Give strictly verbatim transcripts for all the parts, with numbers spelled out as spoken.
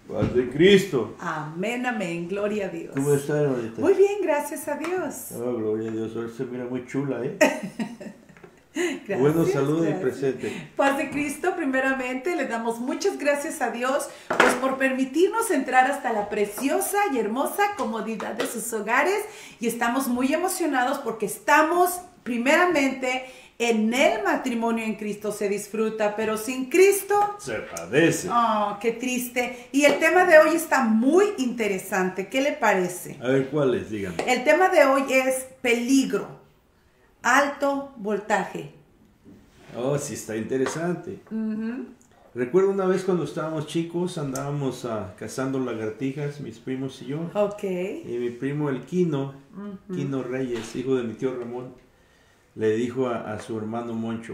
Paz de Cristo. Amén, amén. Gloria a Dios. ¿Cómo está, hermanita? Muy bien, gracias a Dios. Oh, gloria a Dios. Ahora se mira muy chula, ¿eh? Gracias, Bueno, salud y gracias. presente. Paz de Cristo, primeramente le damos muchas gracias a Dios pues por permitirnos entrar hasta la preciosa y hermosa comodidad de sus hogares, y estamos muy emocionados porque estamos primeramente en el matrimonio en Cristo. Se disfruta, pero sin Cristo Se padece. oh, qué triste. Y el tema de hoy está muy interesante. ¿Qué le parece? A ver, ¿cuál es? Dígame. El tema de hoy es peligro, alto voltaje. Oh, sí, está interesante. Uh-huh. Recuerdo una vez cuando estábamos chicos, andábamos uh, cazando lagartijas, mis primos y yo. Ok. Y mi primo, el Quino, Uh-huh. Quino Reyes, hijo de mi tío Ramón, le dijo a, a su hermano Moncho: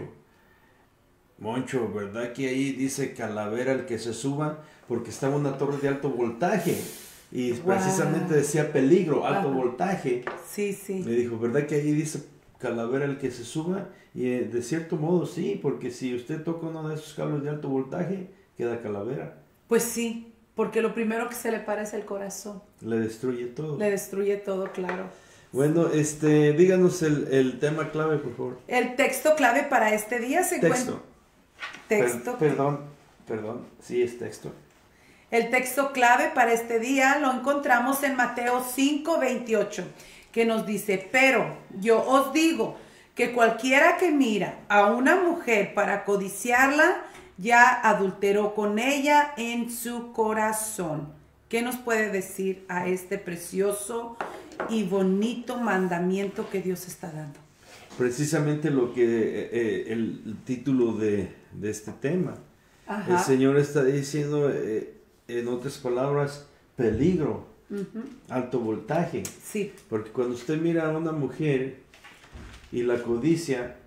Moncho, ¿verdad que ahí dice calavera el que se suba? Porque estaba una torre de alto voltaje y Wow. precisamente decía peligro, alto Ajá. voltaje. Sí, sí. Me dijo, ¿verdad que ahí dice calavera el que se suba? Y eh, de cierto modo sí, porque si usted toca uno de esos cables de alto voltaje, queda calavera. Pues sí, porque lo primero que se le para es el corazón. Le destruye todo. Le destruye todo, claro. Bueno, este, díganos el, el tema clave, por favor. El texto clave para este día se Texto. encuentra... Texto. Per- perdón, perdón, sí es texto. El texto clave para este día lo encontramos en Mateo cinco veintiocho, que nos dice: pero yo os digo que cualquiera que mira a una mujer para codiciarla, ya adulteró con ella en su corazón. ¿Qué nos puede decir a este precioso y bonito mandamiento que Dios está dando? Precisamente lo que eh, eh, el título de, de este tema. Ajá. El Señor está diciendo, eh, en otras palabras, peligro, Uh-huh. alto voltaje. Sí. Porque cuando usted mira a una mujer y la codicia,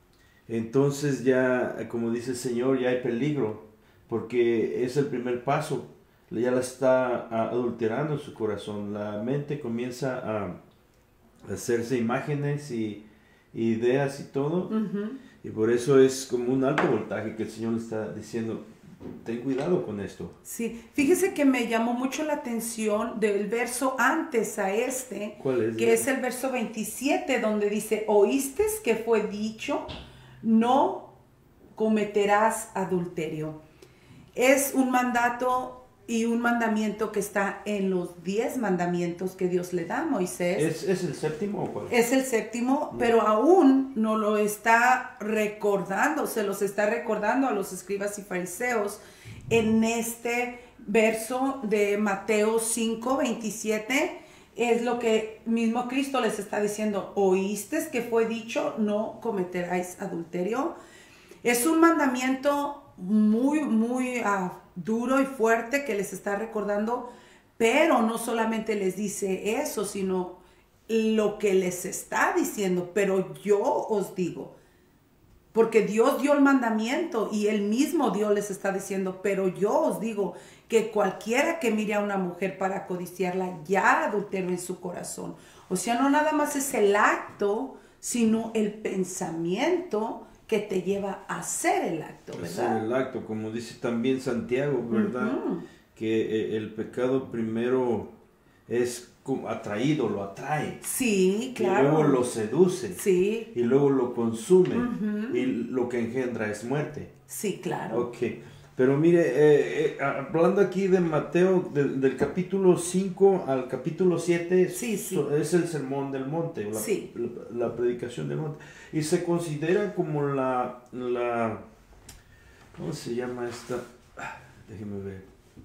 entonces ya, como dice el Señor, ya hay peligro, porque es el primer paso, ya la está ah, adulterando en su corazón. La mente comienza a hacerse imágenes y ideas y todo, Uh-huh. y por eso es como un alto voltaje que el Señor le está diciendo, ten cuidado con esto. Sí, fíjese que me llamó mucho la atención del verso antes a este, ¿Cuál es? que es el verso veintisiete, donde dice: oíste que fue dicho, no cometerás adulterio. Es un mandato y un mandamiento que está en los diez mandamientos que Dios le da a Moisés. ¿Es, es el séptimo o cuál? Es el séptimo, pero aún no lo está recordando, se los está recordando a los escribas y fariseos en este verso de Mateo cinco veintisiete. Es lo que mismo Cristo les está diciendo: oíste que fue dicho, no cometeráis adulterio. Es un mandamiento muy, muy uh, duro y fuerte que les está recordando, pero no solamente les dice eso, sino lo que les está diciendo: pero yo os digo, porque Dios dio el mandamiento y el mismo Dios les está diciendo: pero yo os digo que cualquiera que mire a una mujer para codiciarla, ya adulteró en su corazón. O sea, no nada más es el acto, sino el pensamiento que te lleva a hacer el acto, ¿verdad? Hacer el acto, como dice también Santiago, ¿verdad? Uh-huh. Que eh, el pecado primero es como atraído, lo atrae. Sí, Y claro. luego lo seduce. Sí. Y luego lo consume. Uh-huh. Y lo que engendra es muerte. Sí, claro. Ok. Pero mire, eh, eh, hablando aquí de Mateo, de, del capítulo cinco al capítulo siete, Sí, sí. so, es el sermón del monte, la, Sí. la, la predicación del monte. Y se considera como la, la ¿cómo se llama esta? Ah, déjeme ver.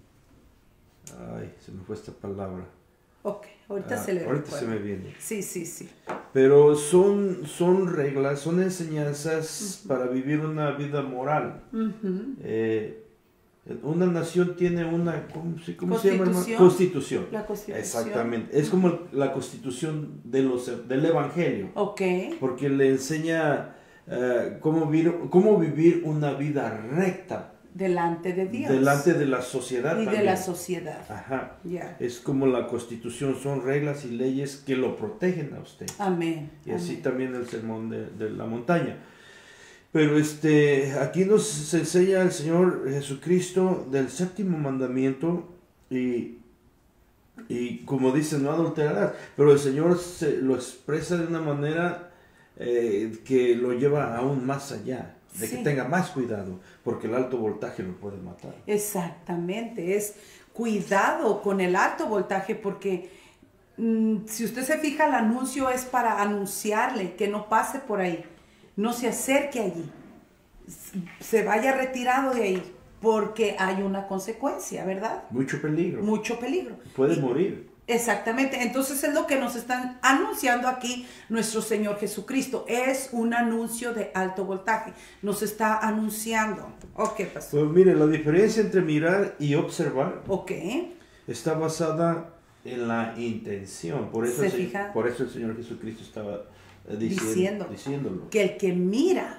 Ay, se me fue esta palabra. Ok, ahorita Ah, se le ahorita recuerda. se me viene. Sí, sí, sí. Pero son, son reglas, son enseñanzas uh-huh. para vivir una vida moral. Uh-huh. Eh, una nación tiene una, ¿cómo, ¿cómo se llama? Constitución. Constitución. La Constitución. Exactamente. Es como la constitución de los, del Evangelio. Ok. Porque le enseña uh, cómo, vivir, cómo vivir una vida recta. Delante de Dios. Delante de la sociedad y también. de la sociedad. Ajá. Yeah. Es como la constitución, son reglas y leyes que lo protegen a usted. Amén. Y así Amén. también el sermón de, de la montaña. Pero este, aquí nos enseña el Señor Jesucristo del séptimo mandamiento, Y, y como dice, no adulterarás, pero el Señor se lo expresa de una manera eh, que lo lleva aún más allá, de Sí. que tenga más cuidado, porque el alto voltaje lo puede matar. Exactamente, es cuidado con el alto voltaje porque mm, si usted se fija, el anuncio es para anunciarle que no pase por ahí, no se acerque allí, se vaya retirado de ahí, porque hay una consecuencia, ¿verdad? Mucho peligro. Mucho peligro. Puede Y- morir. Exactamente, entonces es lo que nos están anunciando aquí nuestro Señor Jesucristo. Es un anuncio de alto voltaje, nos está anunciando. Ok, pastor. Pues mire, la diferencia entre mirar y observar Ok, está basada en la intención. Por eso, ¿Se el, se- fija? por eso el Señor Jesucristo estaba eh, diciendo, Diciendo. diciéndolo. que el que mira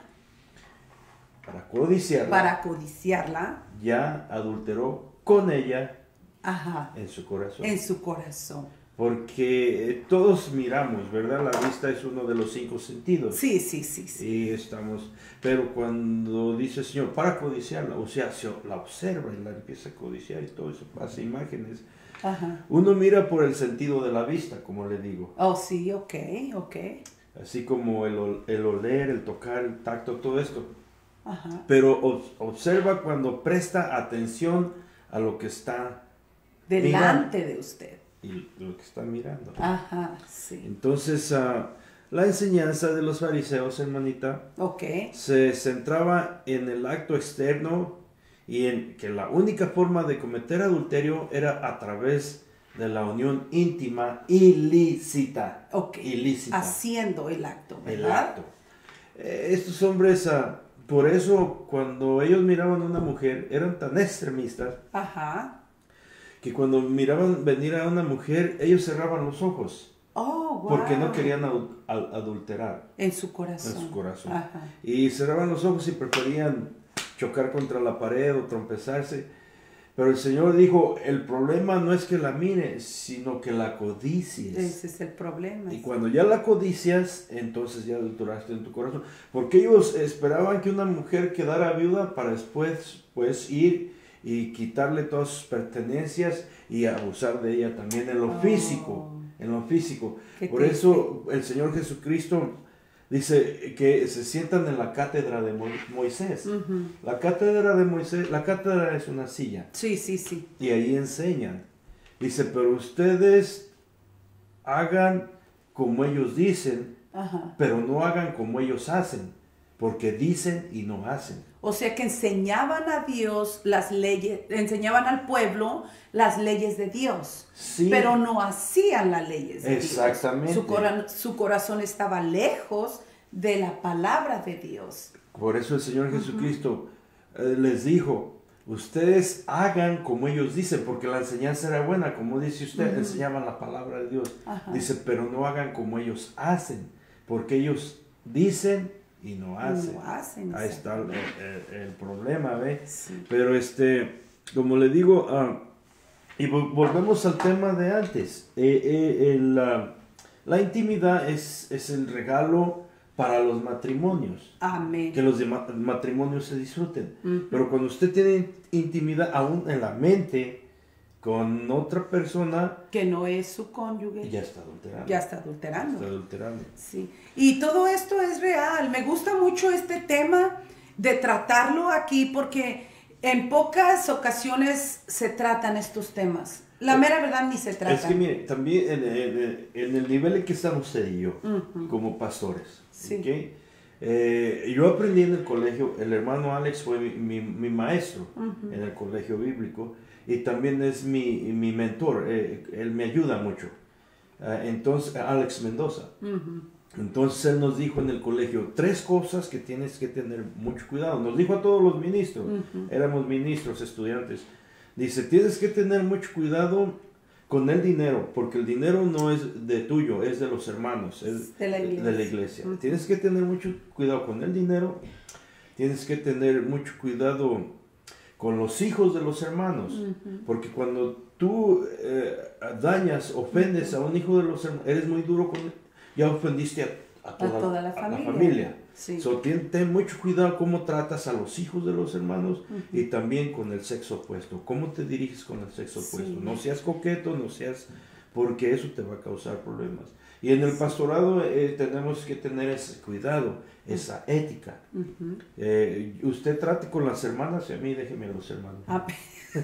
Para codiciarla, para codiciarla, ya adulteró con ella ajá, en su corazón. en su corazón. Porque eh, todos miramos, ¿verdad? La vista es uno de los cinco sentidos. Sí, sí, sí, sí. Y estamos, pero cuando dice el Señor, para codiciarla, o sea, se la observa y la empieza a codiciar y todo eso, hace imágenes. Ajá. Uno mira por el sentido de la vista, como le digo. Oh, sí, ok, ok. Así como el, ol- el oler, el tocar, el tacto, todo esto. Ajá. Pero ob- observa cuando presta atención a lo que está Delante de usted. y lo que está mirando. Ajá, sí. Entonces, ah, la enseñanza de los fariseos, hermanita, Ok. se centraba en el acto externo y en que la única forma de cometer adulterio era a través de la unión íntima ilícita. Ok. Ilícita. Haciendo el acto, El ¿verdad? acto. Eh, estos hombres, ah, por eso cuando ellos miraban a una mujer, eran tan extremistas Ajá. que cuando miraban venir a una mujer, ellos cerraban los ojos. Oh, wow. Porque no querían adu- al- adulterar En su corazón. en su corazón. Ajá. Y cerraban los ojos y preferían chocar contra la pared o trompezarse. Pero el Señor dijo, el problema no es que la mires, sino que la codicies. Ese es el problema. Y cuando ya la codicias, entonces ya adulteraste en tu corazón. Porque ellos esperaban que una mujer quedara viuda para después pues, ir y quitarle todas sus pertenencias y abusar de ella también en lo Oh. físico. En lo físico. Qué Por triste. eso el Señor Jesucristo dice que se sientan en la cátedra de Mo- Moisés. Ujú. La cátedra de Moisés, la cátedra es una silla Sí, sí, sí. y ahí enseñan. Dice, pero ustedes hagan como ellos dicen, Ajá. pero no hagan como ellos hacen, porque dicen y no hacen. O sea que enseñaban a Dios las leyes, enseñaban al pueblo las leyes de Dios, Sí. pero no hacían las leyes de Exactamente. Dios. Su, cora- su corazón estaba lejos de la palabra de Dios. Por eso el Señor Jesucristo eh, les dijo, ustedes hagan como ellos dicen, porque la enseñanza era buena, como dice usted, Ujú. enseñaban la palabra de Dios. Ajá. Dice, pero no hagan como ellos hacen, porque ellos dicen y no hacen. No hacen. Ahí está el, el- el problema, ¿ve? Sí. Pero este, como le digo, ah, y vol- volvemos al tema de antes. Eh, eh, el, ah, la intimidad es, es el regalo para los matrimonios. Amén. Que los de ma- matrimonios se disfruten. Ujú. Pero cuando usted tiene intimidad aún en la mente con otra persona, Que no es su cónyuge. ya está adulterando. Ya está adulterando. Está adulterando. Sí, y todo esto es real. Me gusta mucho este tema de tratarlo aquí porque en pocas ocasiones se tratan estos temas. La Eh, mera verdad ni se trata. Es que mire, también en, en- en el nivel en que estamos usted y yo, Ujú. como pastores, Sí. ¿ok? Eh, yo aprendí en el colegio, el hermano Alex fue mi, mi- mi maestro Ujú. en el colegio bíblico y también es mi, mi mentor, eh, él me ayuda mucho. Ah, entonces, Alex Mendoza. Ujú. Entonces él nos dijo en el colegio tres cosas que tienes que tener mucho cuidado. Nos dijo a todos los ministros, Ujú. éramos ministros, estudiantes. Dice, tienes que tener mucho cuidado con el dinero, porque el dinero no es de tuyo, es de los hermanos, es De la iglesia. de la iglesia. Ujú. Tienes que tener mucho cuidado con el dinero, tienes que tener mucho cuidado con los hijos de los hermanos, Ujú. porque cuando tú eh, dañas, ofendes a un hijo de los hermanos, eres muy duro con él, ya ofendiste a, a toda, toda la a familia. familia. Sí. So, ten, ten mucho cuidado cómo tratas a los hijos de los hermanos Uh-huh. y también con el sexo opuesto. ¿Cómo te diriges con el sexo Sí. opuesto? No seas coqueto, no seas... porque eso te va a causar problemas. Y en el pastorado eh, tenemos que tener ese cuidado, esa ética. Uh-huh. Eh, usted trate con las hermanas y a mí déjeme a los hermanos. Amén.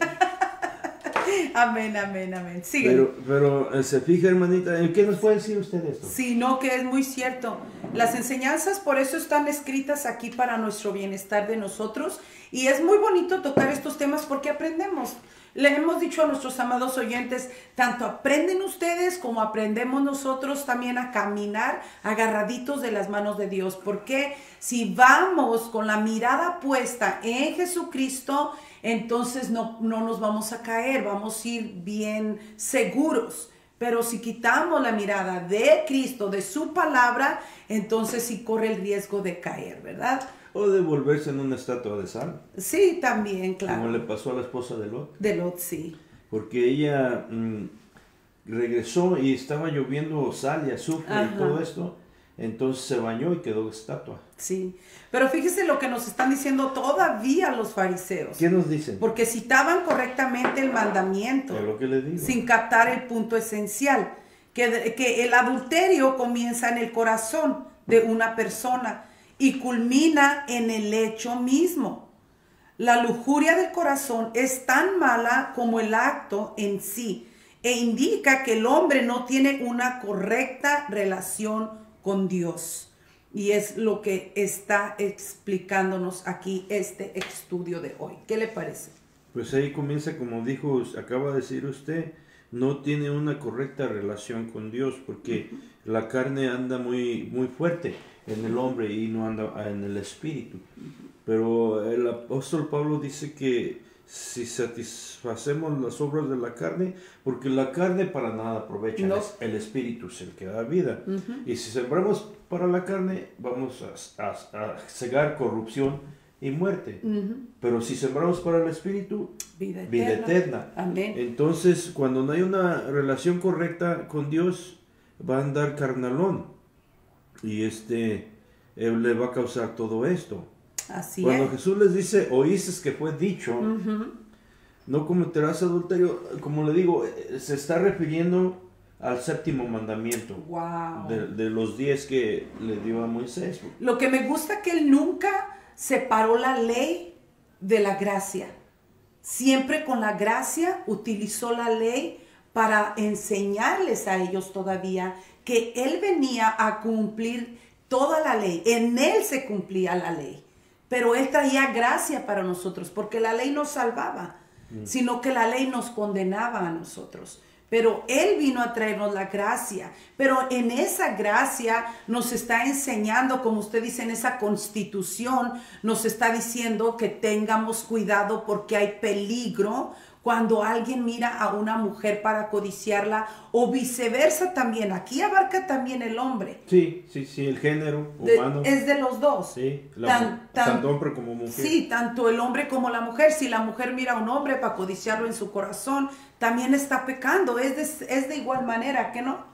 Amén, amén, amén. Sigue. Pero, pero eh, se fija, hermanita, ¿en qué nos puede decir usted esto? Sí, no, que es muy cierto. Las enseñanzas por eso están escritas aquí para nuestro bienestar de nosotros. Y es muy bonito tocar estos temas porque aprendemos. Le hemos dicho a nuestros amados oyentes, tanto aprenden ustedes como aprendemos nosotros también a caminar agarraditos de las manos de Dios. Porque si vamos con la mirada puesta en Jesucristo, entonces no, no nos vamos a caer, vamos a ir bien seguros. Pero si quitamos la mirada de Cristo, de su palabra, entonces sí corre el riesgo de caer, ¿verdad? O de volverse en una estatua de sal. Sí, también, claro. Como le pasó a la esposa de Lot. De Lot, sí. Porque ella mmm, regresó y estaba lloviendo sal y azufre Ajá. y todo esto. Entonces se bañó y quedó estatua. Sí. Pero fíjese lo que nos están diciendo todavía los fariseos. ¿Qué nos dicen? Porque citaban correctamente el mandamiento. Es lo que les digo. Sin captar el punto esencial. Que, que el adulterio comienza en el corazón de una persona y culmina en el hecho mismo. La lujuria del corazón es tan mala como el acto en sí e indica que el hombre no tiene una correcta relación con Dios. Y es lo que está explicándonos aquí este estudio de hoy. ¿Qué le parece? Pues ahí comienza, como dijo, acaba de decir usted, no tiene una correcta relación con Dios porque uh-huh. la carne anda muy, muy fuerte en el hombre y no anda en el espíritu. Pero el apóstol Pablo dice que si satisfacemos las obras de la carne, porque la carne para nada aprovecha, no. El espíritu es el que da vida. Uh-huh. Y si sembramos para la carne, vamos a, a, a cegar corrupción y muerte. Uh-huh. Pero si sembramos para el espíritu, vida eterna. Vida eterna. Amén. Entonces, cuando no hay una relación correcta con Dios, va a andar carnalón. Y este eh, le va a causar todo esto. Así Cuando es. Jesús les dice, oíste que fue dicho, uh-huh. no cometerás adulterio, como le digo, se está refiriendo al séptimo mandamiento. Wow. de, de los diez que le dio a Moisés. Lo que me gusta que él nunca separó la ley de la gracia. Siempre con la gracia utilizó la ley para enseñarles a ellos todavía que él venía a cumplir toda la ley. En él se cumplía la ley. Pero él traía gracia para nosotros, porque la ley no salvaba, mm. sino que la ley nos condenaba a nosotros. Pero él vino a traernos la gracia. Pero en esa gracia nos está enseñando, como usted dice, en esa constitución, nos está diciendo que tengamos cuidado porque hay peligro cuando alguien mira a una mujer para codiciarla o viceversa también. Aquí abarca también el hombre. Sí, sí, sí, el género humano. De, es de los dos. Sí, la, tan, tan, tanto hombre como mujer. Sí, tanto el hombre como la mujer. Si la mujer mira a un hombre para codiciarlo en su corazón, también está pecando. Es de, es de igual manera, ¿que no?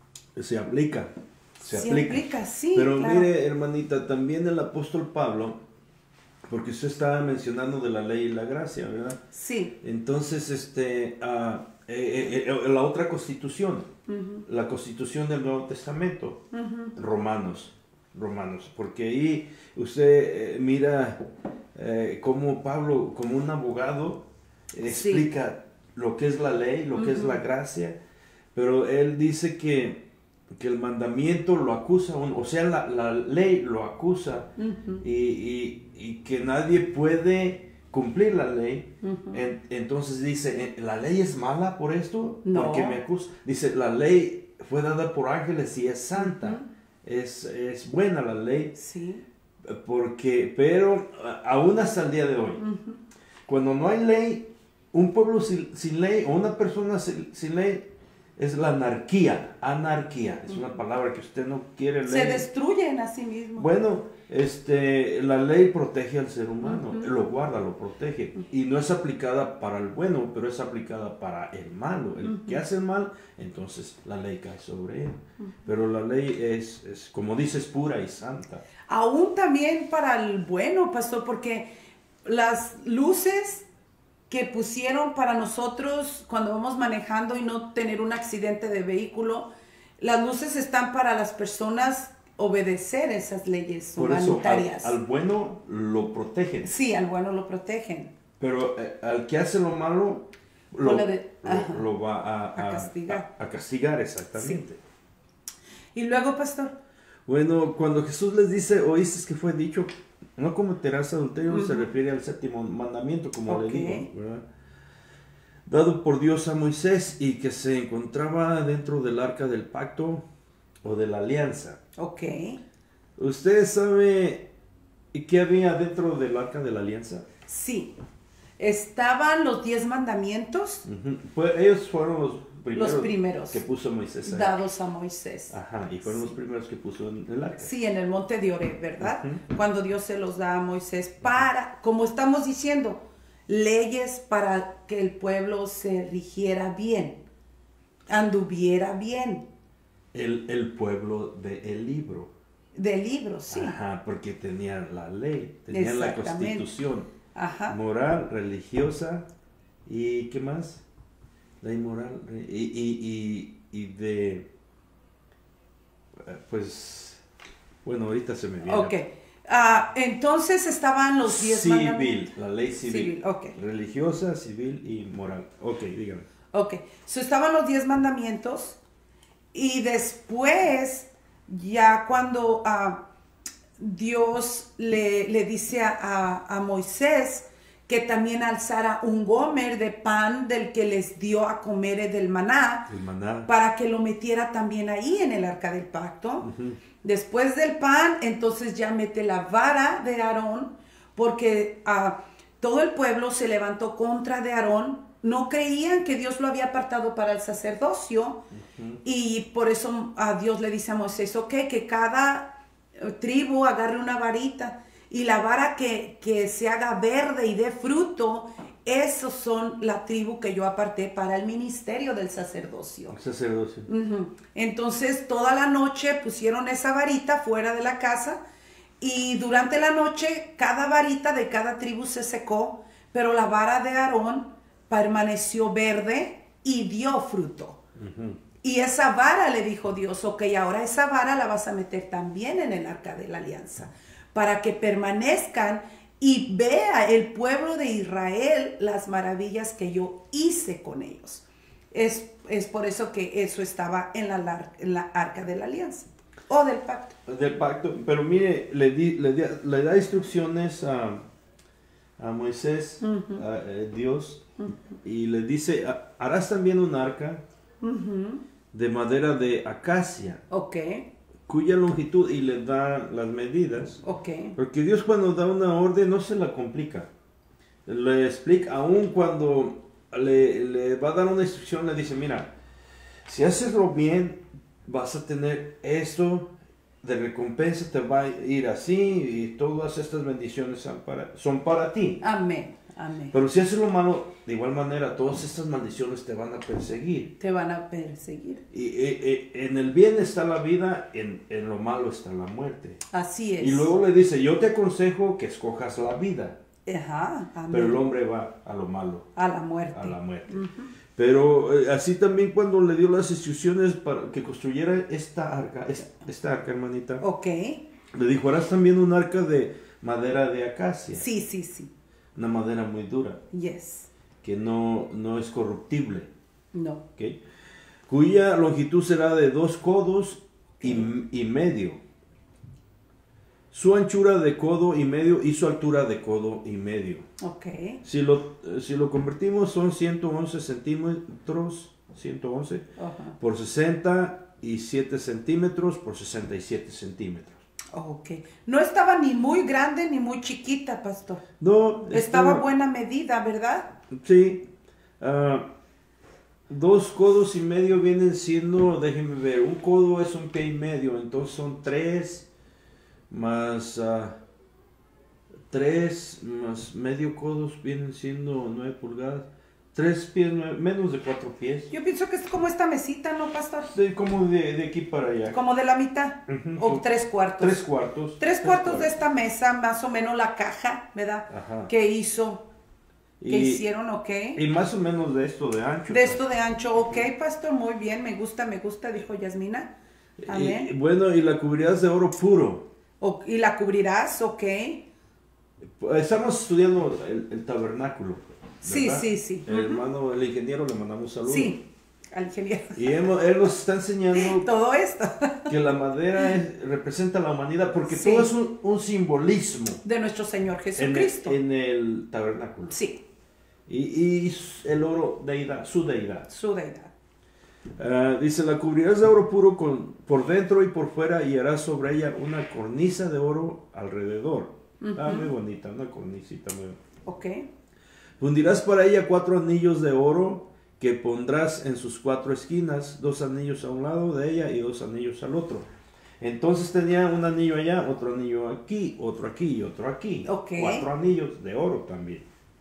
Se aplica, se, se aplica. aplica, sí. Pero claro. mire, hermanita, también el apóstol Pablo, porque usted estaba mencionando de la ley y la gracia, ¿verdad? Sí. Entonces, este, uh, eh, eh, la otra constitución, uh-huh. la constitución del Nuevo Testamento, uh-huh. Romanos, Romanos, porque ahí usted eh, mira eh, cómo Pablo, como un abogado, eh, sí. explica lo que es la ley, lo uh-huh. que es la gracia, pero él dice que que el mandamiento lo acusa, o sea, la, la ley lo acusa uh-huh. y, y, y que nadie puede cumplir la ley. Uh-huh. En, entonces dice, ¿la ley es mala por esto? No. Porque me acusa. Dice, la ley fue dada por ángeles y es santa, uh-huh. es, es buena la ley. Sí. Porque, pero aún hasta el día de hoy, uh-huh. cuando no hay ley, un pueblo sin, sin ley o una persona sin, sin ley, es la anarquía, anarquía, es una palabra que usted no quiere leer. Se destruyen a sí mismos. Bueno, este, la ley protege al ser humano, Uh-huh. lo guarda, lo protege, uh-huh. y no es aplicada para el bueno, pero es aplicada para el malo. El uh-huh. que hace el mal, entonces la ley cae sobre él. Uh-huh. Pero la ley es, es, como dices, pura y santa. Aún también para el bueno, pastor, porque las luces que pusieron para nosotros cuando vamos manejando y no tener un accidente de vehículo, las luces están para las personas obedecer esas leyes Por humanitarias. Eso, al, al bueno lo protegen. Sí, al bueno lo protegen. Pero eh, al que hace lo malo lo, de, lo, lo va a, a, a castigar. A, a castigar, exactamente. Sí. Y luego, pastor. Bueno, cuando Jesús les dice, oíste que fue dicho, no cometerás adulterio, uh-huh. se refiere al séptimo mandamiento, como okay. le digo, ¿verdad? Dado por Dios a Moisés y que se encontraba dentro del arca del pacto o de la alianza. Ok. ¿Usted sabe qué había dentro del arca de la alianza? Sí. Estaban los diez mandamientos. Uh-huh. Pues ellos fueron los primeros, los primeros que puso Moisés ahí. Dados a Moisés. Ajá, y fueron sí. los primeros que puso en el arca. Sí, en el monte de Oreb, ¿verdad? Uh-huh. Cuando Dios se los da a Moisés para, como estamos diciendo, leyes para que el pueblo se rigiera bien, anduviera bien. El, el pueblo del libro. Del libro, sí. Ajá, porque tenían la ley, tenían la constitución. Ajá. Moral, religiosa y ¿qué más? Ley moral y, y, y, y de, pues, bueno, ahorita se me viene. Ok, uh, entonces estaban los diez civil, mandamientos. la ley civil, civil okay. religiosa, civil y moral. Ok, dígame. Ok, so estaban los diez mandamientos y después, ya cuando uh, Dios le, le dice a, a Moisés que también alzara un gomer de pan del que les dio a comer del maná, el maná, para que lo metiera también ahí en el arca del pacto. Uh-huh. Después del pan, entonces ya mete la vara de Aarón, porque uh, todo el pueblo se levantó contra de Aarón. No creían que Dios lo había apartado para el sacerdocio, uh-huh. y por eso a Dios le dice a Moisés, ok, que cada tribu agarre una varita, y la vara que, que se haga verde y dé fruto, esos son la tribu que yo aparté para el ministerio del sacerdocio. El sacerdocio. Uh-huh. Entonces toda la noche pusieron esa varita fuera de la casa, y durante la noche cada varita de cada tribu se secó, pero la vara de Aarón permaneció verde y dio fruto. Uh-huh. Y esa vara, le dijo Dios, ok, ahora esa vara la vas a meter también en el arca de la alianza, para que permanezcan y vea el pueblo de Israel las maravillas que yo hice con ellos. Es, es por eso que eso estaba en la, en la arca de la alianza, o del pacto. Del pacto, pero mire, le, di, le, di, le da instrucciones a, a Moisés, uh-huh. a, a Dios, uh-huh. y le dice, harás también un arca uh-huh. de madera de acacia. Ok. Cuya longitud, y le da las medidas. Okay. Porque Dios cuando da una orden no se la complica. Le explica, aún cuando le, le va a dar una instrucción, le dice, mira, si haces lo bien, vas a tener esto de recompensa, te va a ir así, y todas estas bendiciones son para, son para ti. Amén. Amén. Pero si haces lo malo, de igual manera, todas estas maldiciones te van a perseguir. Te van a perseguir. Y, y, y en el bien está la vida, en, en lo malo está la muerte. Así es. Y luego le dice, yo te aconsejo que escojas la vida. Ajá, amén. Pero el hombre va a lo malo. A la muerte. A la muerte. Uh-huh. Pero eh, así también cuando le dio las instrucciones para que construyera esta arca, esta arca, hermanita. Ok. Le dijo, harás también un arca de madera de acacia. Sí, sí, sí. Una madera muy dura. Yes. Que no, no es corruptible. No. ¿Okay? Cuya longitud será de dos codos y, y medio. Su anchura de codo y medio y su altura de codo y medio. Ok. Si lo, si lo convertimos son ciento once centímetros, ciento once, uh-huh. por sesenta y siete centímetros por sesenta y siete centímetros. Ok. No estaba ni muy grande ni muy chiquita, pastor. No. Estaba, estaba buena medida, ¿verdad? Sí. Uh, Dos codos y medio vienen siendo, déjenme ver, un codo es un pie y medio, entonces son tres más uh, tres más medio codos vienen siendo nueve pulgadas. Tres pies, nueve, menos de cuatro pies. Yo pienso que es como esta mesita, ¿no, pastor? Sí, como de, de aquí para allá. Como de la mitad. Uh-huh. O tres cuartos. Tres cuartos. Tres, tres cuartos, cuartos de esta mesa, más o menos la caja, ¿verdad? Ajá. Que hizo, que y, hicieron, ok. Y más o menos de esto de ancho. De esto de ancho, ok, pastor, muy bien, me gusta, me gusta, dijo Yasmina. Amén. Y, bueno, y la cubrirás de oro puro. O, y la cubrirás, ok. Estamos estudiando el, el tabernáculo. Sí, sí, sí. El hermano, el ingeniero, le mandamos saludos. Sí, al ingeniero. Y hemos, él nos está enseñando todo esto. Que la madera es, representa la humanidad, porque sí. todo es un, un simbolismo. De nuestro Señor Jesucristo. En el, en el tabernáculo. Sí. Y, y el oro, deidad, su deidad. Su deidad. Uh, dice, la cubrirás de oro puro con, por dentro y por fuera y harás sobre ella una cornisa de oro alrededor. Uh-huh. Ah, muy bonita, una cornisita. Muy... Ok. Fundirás para ella cuatro anillos de oro que pondrás en sus cuatro esquinas, dos anillos a un lado de ella y dos anillos al otro. Entonces tenía un anillo allá, otro anillo aquí, otro aquí y otro aquí. Okay. Cuatro anillos de oro también.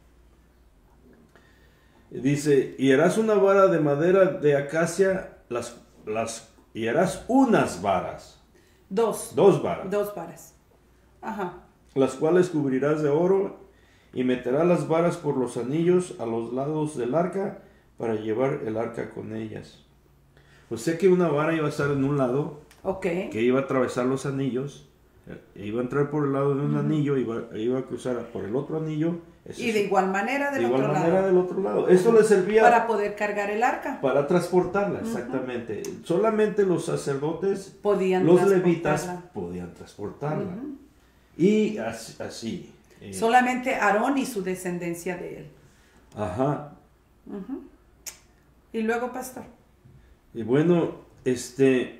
Dice, y harás una vara de madera de acacia, las, las, y harás unas varas. Dos. Dos varas. Dos varas. Ajá. Las cuales cubrirás de oro y meterás las varas por los anillos a los lados del arca para llevar el arca con ellas. O sea que una vara iba a estar en un lado, okay. que iba a atravesar los anillos, iba a entrar por el lado de un uh-huh. anillo, iba, iba a cruzar por el otro anillo. Y de igual manera del de igual otro manera lado. del otro lado. Esto le servía para poder cargar el arca. Para transportarla, exactamente. Uh-huh. Solamente los sacerdotes, podían los levitas podían transportarla. Uh-huh. Y así. así eh. Solamente Aarón y su descendencia de él. Ajá. Uh-huh. Y luego, pastor. Y bueno, este...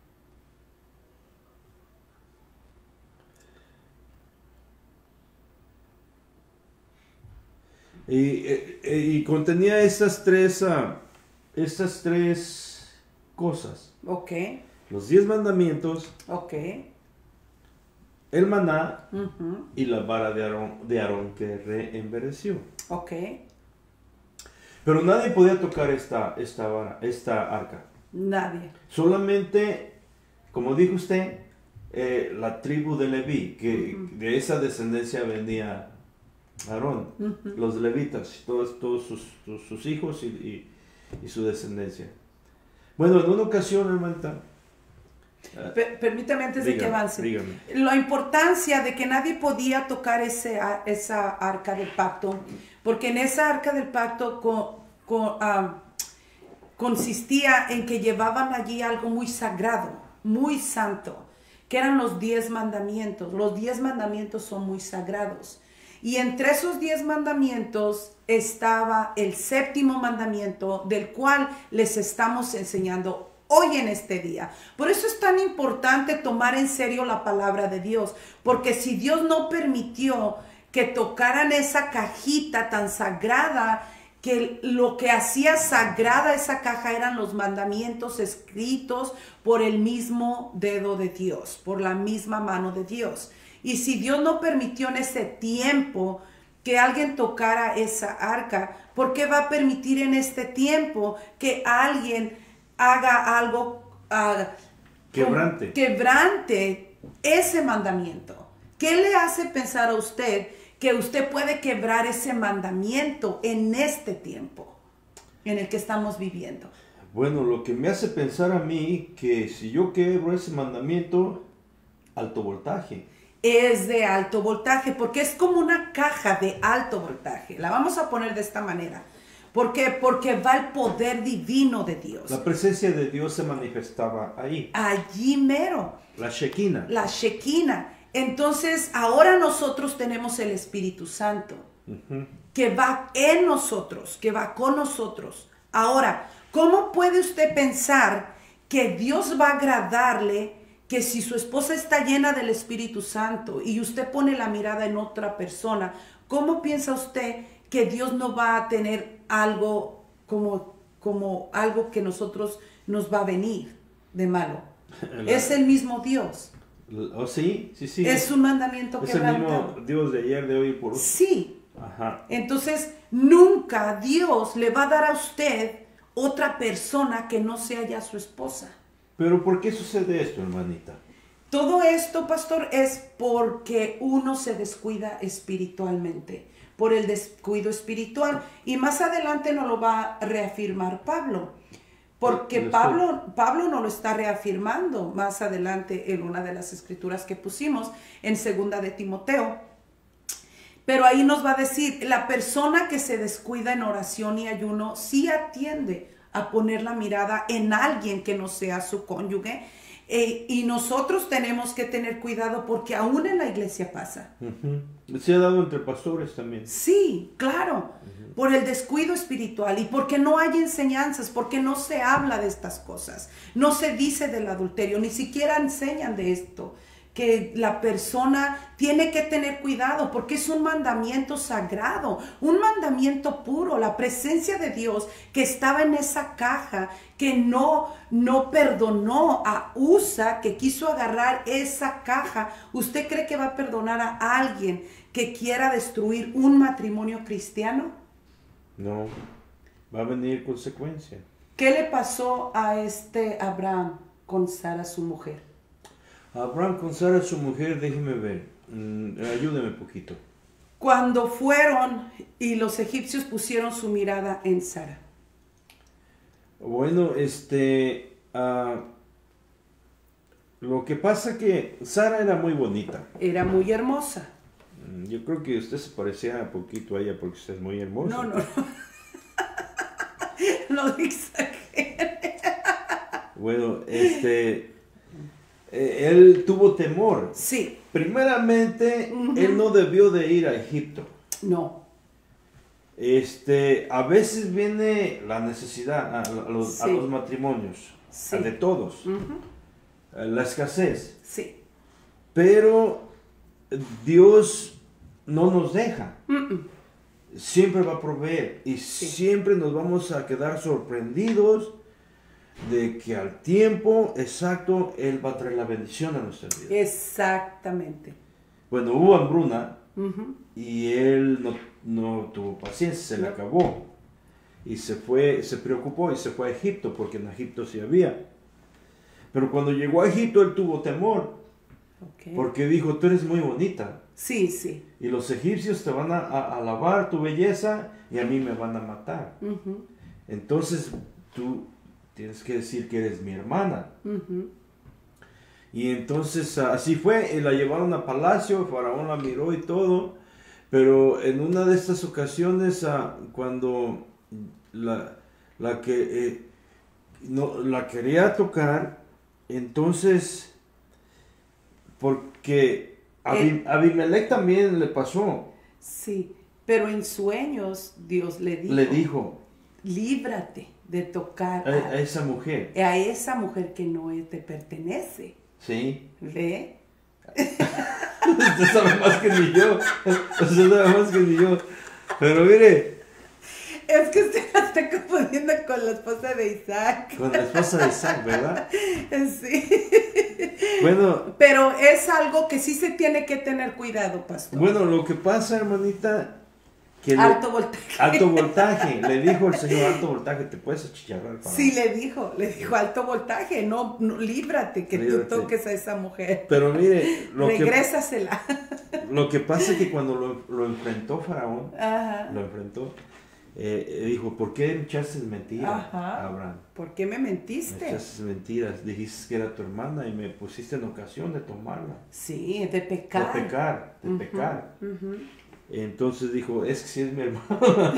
Y, y, y contenía estas tres, uh, estas tres cosas. Ok. Los diez mandamientos. Ok. El maná uh-huh. y la vara de Aarón, de Aarón que reenvereció. Ok. Pero nadie podía tocar esta, esta vara, esta arca. Nadie. Solamente, como dijo usted, eh, la tribu de Leví, que uh-huh. de esa descendencia venía Aarón, uh-huh. los levitas, todos, todos sus, sus, sus hijos y, y, y su descendencia. Bueno, en una ocasión, hermana, uh, per, permítame antes dígame, de que avance, dígame. La importancia de que nadie podía tocar ese, esa arca del pacto, porque en esa arca del pacto con, con, uh, consistía en que llevaban allí algo muy sagrado, muy santo, que eran los diez mandamientos. Los diez mandamientos son muy sagrados. Y entre esos diez mandamientos estaba el séptimo mandamiento, del cual les estamos enseñando hoy en este día. Por eso es tan importante tomar en serio la palabra de Dios, porque si Dios no permitió que tocaran esa cajita tan sagrada, que lo que hacía sagrada esa caja eran los mandamientos escritos por el mismo dedo de Dios, por la misma mano de Dios. Y si Dios no permitió en ese tiempo que alguien tocara esa arca, ¿por qué va a permitir en este tiempo que alguien haga algo uh, quebrante. quebrante ese mandamiento? ¿Qué le hace pensar a usted que usted puede quebrar ese mandamiento en este tiempo en el que estamos viviendo? Bueno, lo que me hace pensar a mí que si yo quebro ese mandamiento, alto voltaje. Es de alto voltaje, porque es como una caja de alto voltaje. La vamos a poner de esta manera. ¿Por qué? Porque va el poder divino de Dios. La presencia de Dios se manifestaba ahí. Allí mero. La Shekinah. La Shekinah. Entonces, ahora nosotros tenemos el Espíritu Santo, uh-huh. que va en nosotros, que va con nosotros. Ahora, ¿cómo puede usted pensar que Dios va a agradarle que si su esposa está llena del Espíritu Santo y usted pone la mirada en otra persona, ¿cómo piensa usted que Dios no va a tener algo como como algo que nosotros nos va a venir de malo. Es el mismo Dios. Oh, sí, sí, sí. Es un mandamiento es quebrantado. el mismo Dios de ayer, de hoy y por hoy. Sí. Ajá. Entonces, nunca Dios le va a dar a usted otra persona que no sea ya su esposa. Pero ¿por qué sucede esto, hermanita? Todo esto, pastor, es porque uno se descuida espiritualmente, por el descuido espiritual. Y más adelante nos lo va a reafirmar Pablo, porque Pablo, Pablo nos lo está reafirmando más adelante en una de las escrituras que pusimos, en segunda de Timoteo. Pero ahí nos va a decir, la persona que se descuida en oración y ayuno sí atiende a poner la mirada en alguien que no sea su cónyuge. Eh, y nosotros tenemos que tener cuidado porque aún en la iglesia pasa. Uh-huh. Se ha dado entre pastores también. Sí, claro, uh-huh. Por el descuido espiritual y porque no hay enseñanzas, porque no se habla de estas cosas, no se dice del adulterio, ni siquiera enseñan de esto, que la persona tiene que tener cuidado porque es un mandamiento sagrado, un mandamiento puro, la presencia de Dios que estaba en esa caja, que no, no perdonó a Usa, que quiso agarrar esa caja. ¿Usted cree que va a perdonar a alguien que quiera destruir un matrimonio cristiano? No, va a venir consecuencia. ¿Qué le pasó a este Abraham con Sara, su mujer? Abraham con Sara, su mujer, déjeme ver, mm, ayúdeme un poquito. Cuando fueron y los egipcios pusieron su mirada en Sara. Bueno, este, uh, lo que pasa que Sara era muy bonita. Era muy hermosa. Yo creo que usted se parecía un poquito a ella porque usted es muy hermosa. No, no, no. No exagere. Bueno, este... Eh, él tuvo temor. Sí. Primeramente, uh-huh. él no debió de ir a Egipto. No. Este, a veces viene la necesidad a, a, los, sí. a los matrimonios, sí. De todos, uh-huh. La escasez. Sí. Pero Dios no nos deja. Uh-uh. Siempre va a proveer y sí. Siempre nos vamos a quedar sorprendidos de que al tiempo exacto Él va a traer la bendición a nuestra vida. Exactamente. Bueno, hubo hambruna uh-huh. Y él no, no tuvo paciencia, se le acabó. Y se fue, se preocupó y se fue a Egipto, porque en Egipto sí había. Pero cuando llegó a Egipto él tuvo temor. Okay. Porque dijo, tú eres muy bonita. Sí, sí. Y los egipcios te van a, a alabar tu belleza y a mí me van a matar. Uh-huh. Entonces tú tienes que decir que eres mi hermana. Uh-huh. Y entonces así fue, y la llevaron a palacio, Faraón la miró y todo, pero en una de estas ocasiones, cuando la, la que eh, no, la quería tocar, entonces, porque Abim, Abimelech también le pasó. Sí, pero en sueños Dios le dijo, le dijo, líbrate de tocar a, a, a esa mujer. A esa mujer que no te pertenece. Sí. ¿Ve? Usted sabe más que ni yo. Usted sabe más que ni yo. Pero mire. Es que usted la está confundiendo con la esposa de Isaac. Con la esposa de Isaac, ¿verdad? Sí. Bueno. Pero es algo que sí se tiene que tener cuidado, pastor. Bueno, lo que pasa, hermanita. Que alto le, voltaje. Alto voltaje. Le dijo el Señor, alto voltaje, te puedes achicharrar. Para sí, le dijo, le dijo alto voltaje, no, no líbrate que líbrate. Tú toques a esa mujer. Pero mire, lo regrésasela. Que, lo que pasa es que cuando lo, lo enfrentó Faraón, Ajá. lo enfrentó, eh, dijo, ¿por qué me echaste mentira, Ajá. Abraham? ¿Por qué me mentiste? Me echaste mentiras, dijiste que era tu hermana y me pusiste en ocasión de tomarla. Sí, de pecar. De pecar, de uh-huh. pecar. Uh-huh. Entonces dijo, es que si es mi hermano.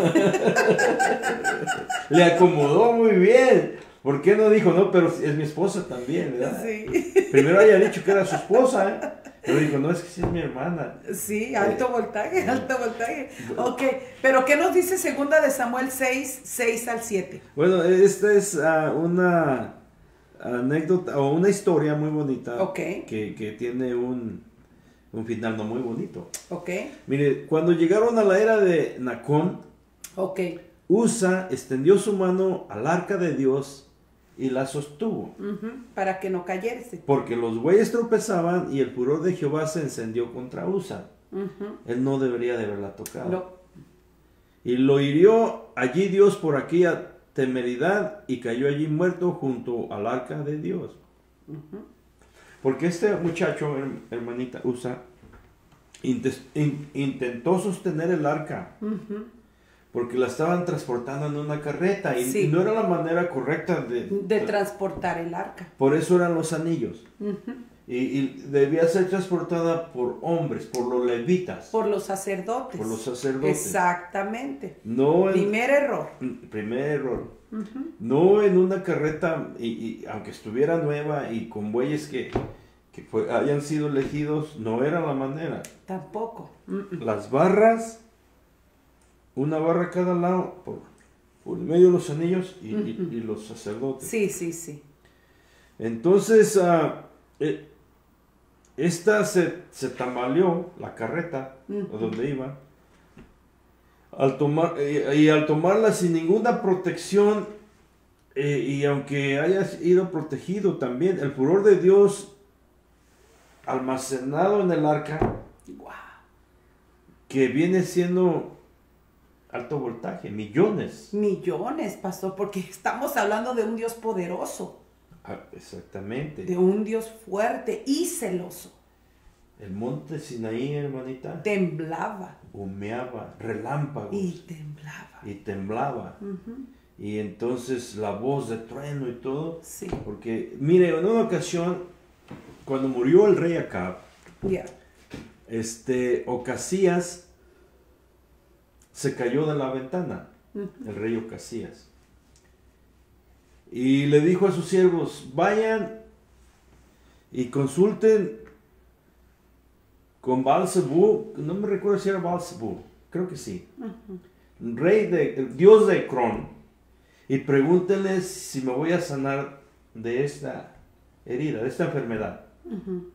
Le acomodó muy bien. ¿Por qué no dijo, no, pero es mi esposa también, ¿verdad? Sí. Primero había dicho que era su esposa, ¿eh? Pero dijo, no, es que si es mi hermana. Sí, alto eh, voltaje, eh, alto voltaje. Bueno. Ok, pero ¿qué nos dice segunda de Samuel seis, seis al siete? Bueno, esta es uh, una anécdota o una historia muy bonita. Okay. Que, que tiene un... un final no muy bonito. Ok. Mire, cuando llegaron a la era de Nacón, ok. Usa extendió su mano al arca de Dios y la sostuvo. Uh-huh. Para que no cayese. Porque los bueyes tropezaban y el furor de Jehová se encendió contra Usa. Uh-huh. Él no debería de haberla tocado. No. Y lo hirió allí Dios por aquella temeridad y cayó allí muerto junto al arca de Dios. Uh-huh. Porque este muchacho, hermanita Usa, intentó sostener el arca. Uh-huh. Porque la estaban transportando en una carreta y, sí. y no era la manera correcta de, de, de transportar el arca. Por eso eran los anillos. Uh-huh. y, y debía ser transportada por hombres, por los levitas. Por los sacerdotes. Por los sacerdotes. Exactamente. No en, primer error. Primer error. Uh-huh. No en una carreta, y, y aunque estuviera nueva y con bueyes que, que fue, hayan sido elegidos, no era la manera. Tampoco. Uh-uh. Las barras, una barra a cada lado, por, por medio de los anillos y, uh-huh. y, y los sacerdotes. Sí, sí, sí. Entonces, uh, eh, esta se, se tambaleó, la carreta, uh-huh. donde iba, al tomar, eh, y al tomarla sin ninguna protección, eh, y aunque haya sido protegido también, el furor de Dios almacenado en el arca, wow. que viene siendo alto voltaje, millones. Millones, pastor, porque estamos hablando de un Dios poderoso. Ah, exactamente. De un Dios fuerte y celoso. El monte Sinaí, hermanita, temblaba, humeaba, relámpagos, y temblaba, y temblaba. Uh-huh. Y entonces la voz de trueno y todo. Sí. Porque, mire, en una ocasión, cuando murió el rey Acab, yeah. este, Ocasías se cayó de la ventana, uh-huh. el rey Ocasías. Y le dijo a sus siervos, vayan y consulten con Baal-zebú, no me recuerdo si era Baal-zebú, creo que sí, uh-huh. rey de, el dios de Ecrón, y pregúntenles si me voy a sanar de esta herida, de esta enfermedad. Uh-huh.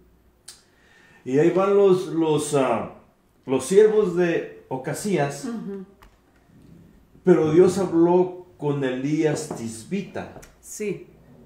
Y ahí van los, los, uh, los siervos de Ocasías, uh-huh. pero Dios habló con Elías Tisbita. Sí.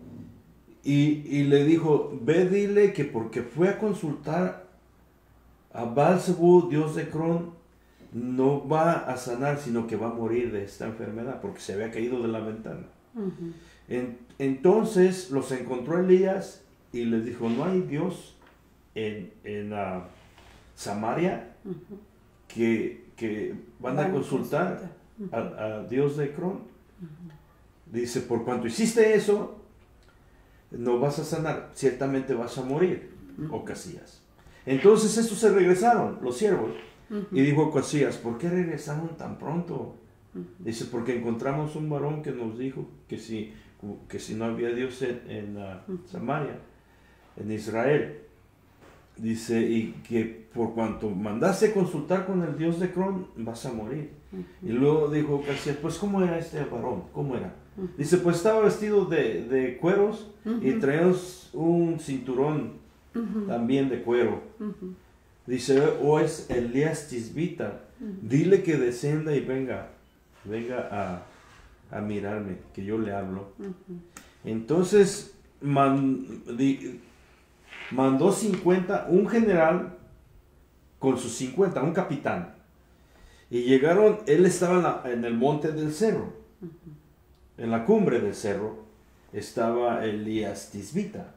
Y, y le dijo, ve dile que porque fue a consultar a Baal-zebú, dios de Ecrón, no va a sanar, sino que va a morir de esta enfermedad, porque se había caído de la ventana. Uh-huh. En, entonces los encontró Elías y les dijo, no hay Dios en, en uh, Samaria uh-huh. que, que van, van a consultar uh-huh. a, a Dios de Ecrón. Uh-huh. Dice, por cuanto hiciste eso, no vas a sanar, ciertamente vas a morir, uh-huh. Ocasías. Entonces estos se regresaron, los siervos, uh-huh. y dijo Ocasías, ¿por qué regresaron tan pronto? Uh-huh. Dice, porque encontramos un varón que nos dijo que si, que si no había Dios en, en uh, uh-huh. Samaria, en Israel. Dice, y que por cuanto mandaste consultar con el Dios de Ecrón, vas a morir. Uh-huh. Y luego dijo Ocasías, pues ¿cómo era este varón? ¿Cómo era? Uh-huh. Dice, pues estaba vestido de, de cueros uh-huh. y traía un cinturón uh-huh. también de cuero. Uh-huh. Dice, o es Elías Tisbita, uh-huh. dile que descienda y venga, venga a, a mirarme, que yo le hablo. Uh-huh. Entonces man, di, mandó cincuenta, un general con sus cincuenta, un capitán. Y llegaron, él estaba en, la, en el monte del cerro. Uh-huh. En la cumbre del cerro estaba Elías Tisbita.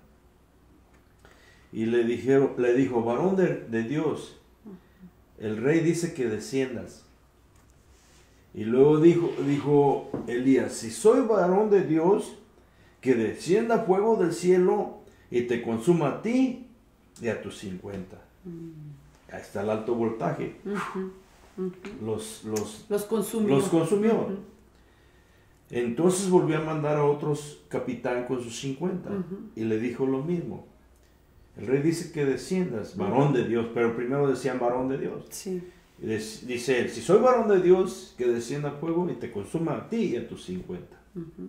Y le, dijeron, le dijo, varón de, de Dios, el rey dice que desciendas. Y luego dijo, dijo Elías, si soy varón de Dios, que descienda fuego del cielo y te consuma a ti y a tus cincuenta. Mm. Ahí está el alto voltaje. Uh-huh. Uh-huh. Los, los, los consumió. Los consumió. Uh-huh. Entonces volvió a mandar a otros capitán con sus cincuenta. Uh-huh. Y le dijo lo mismo. El rey dice que desciendas, varón de Dios, pero primero decían varón de Dios. Sí. Y dice él, si soy varón de Dios, que descienda fuego y te consuma a ti y a tus cincuenta. Uh-huh.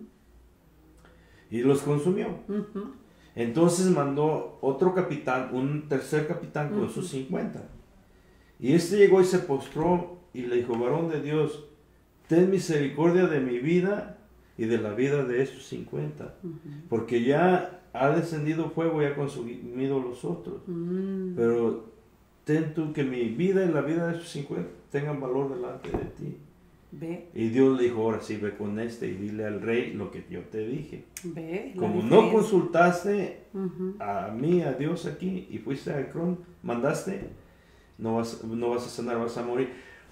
Y los consumió. Uh-huh. Entonces mandó otro capitán, un tercer capitán con uh-huh. sus cincuenta. Y este llegó y se postró y le dijo, varón de Dios, ten misericordia de mi vida y de la vida de estos cincuenta, uh-huh. porque ya ha descendido fuego y ha consumido los otros, uh-huh. pero ten tú que mi vida y la vida de estos cincuenta tengan valor delante de ti. Ve. Y Dios le dijo, ahora sí, ve con este y dile al rey lo que yo te dije. Ve, como no consultaste uh-huh. a mí, a Dios aquí, y fuiste a Ecrón, mandaste, no vas, no vas a sanar, vas a morir.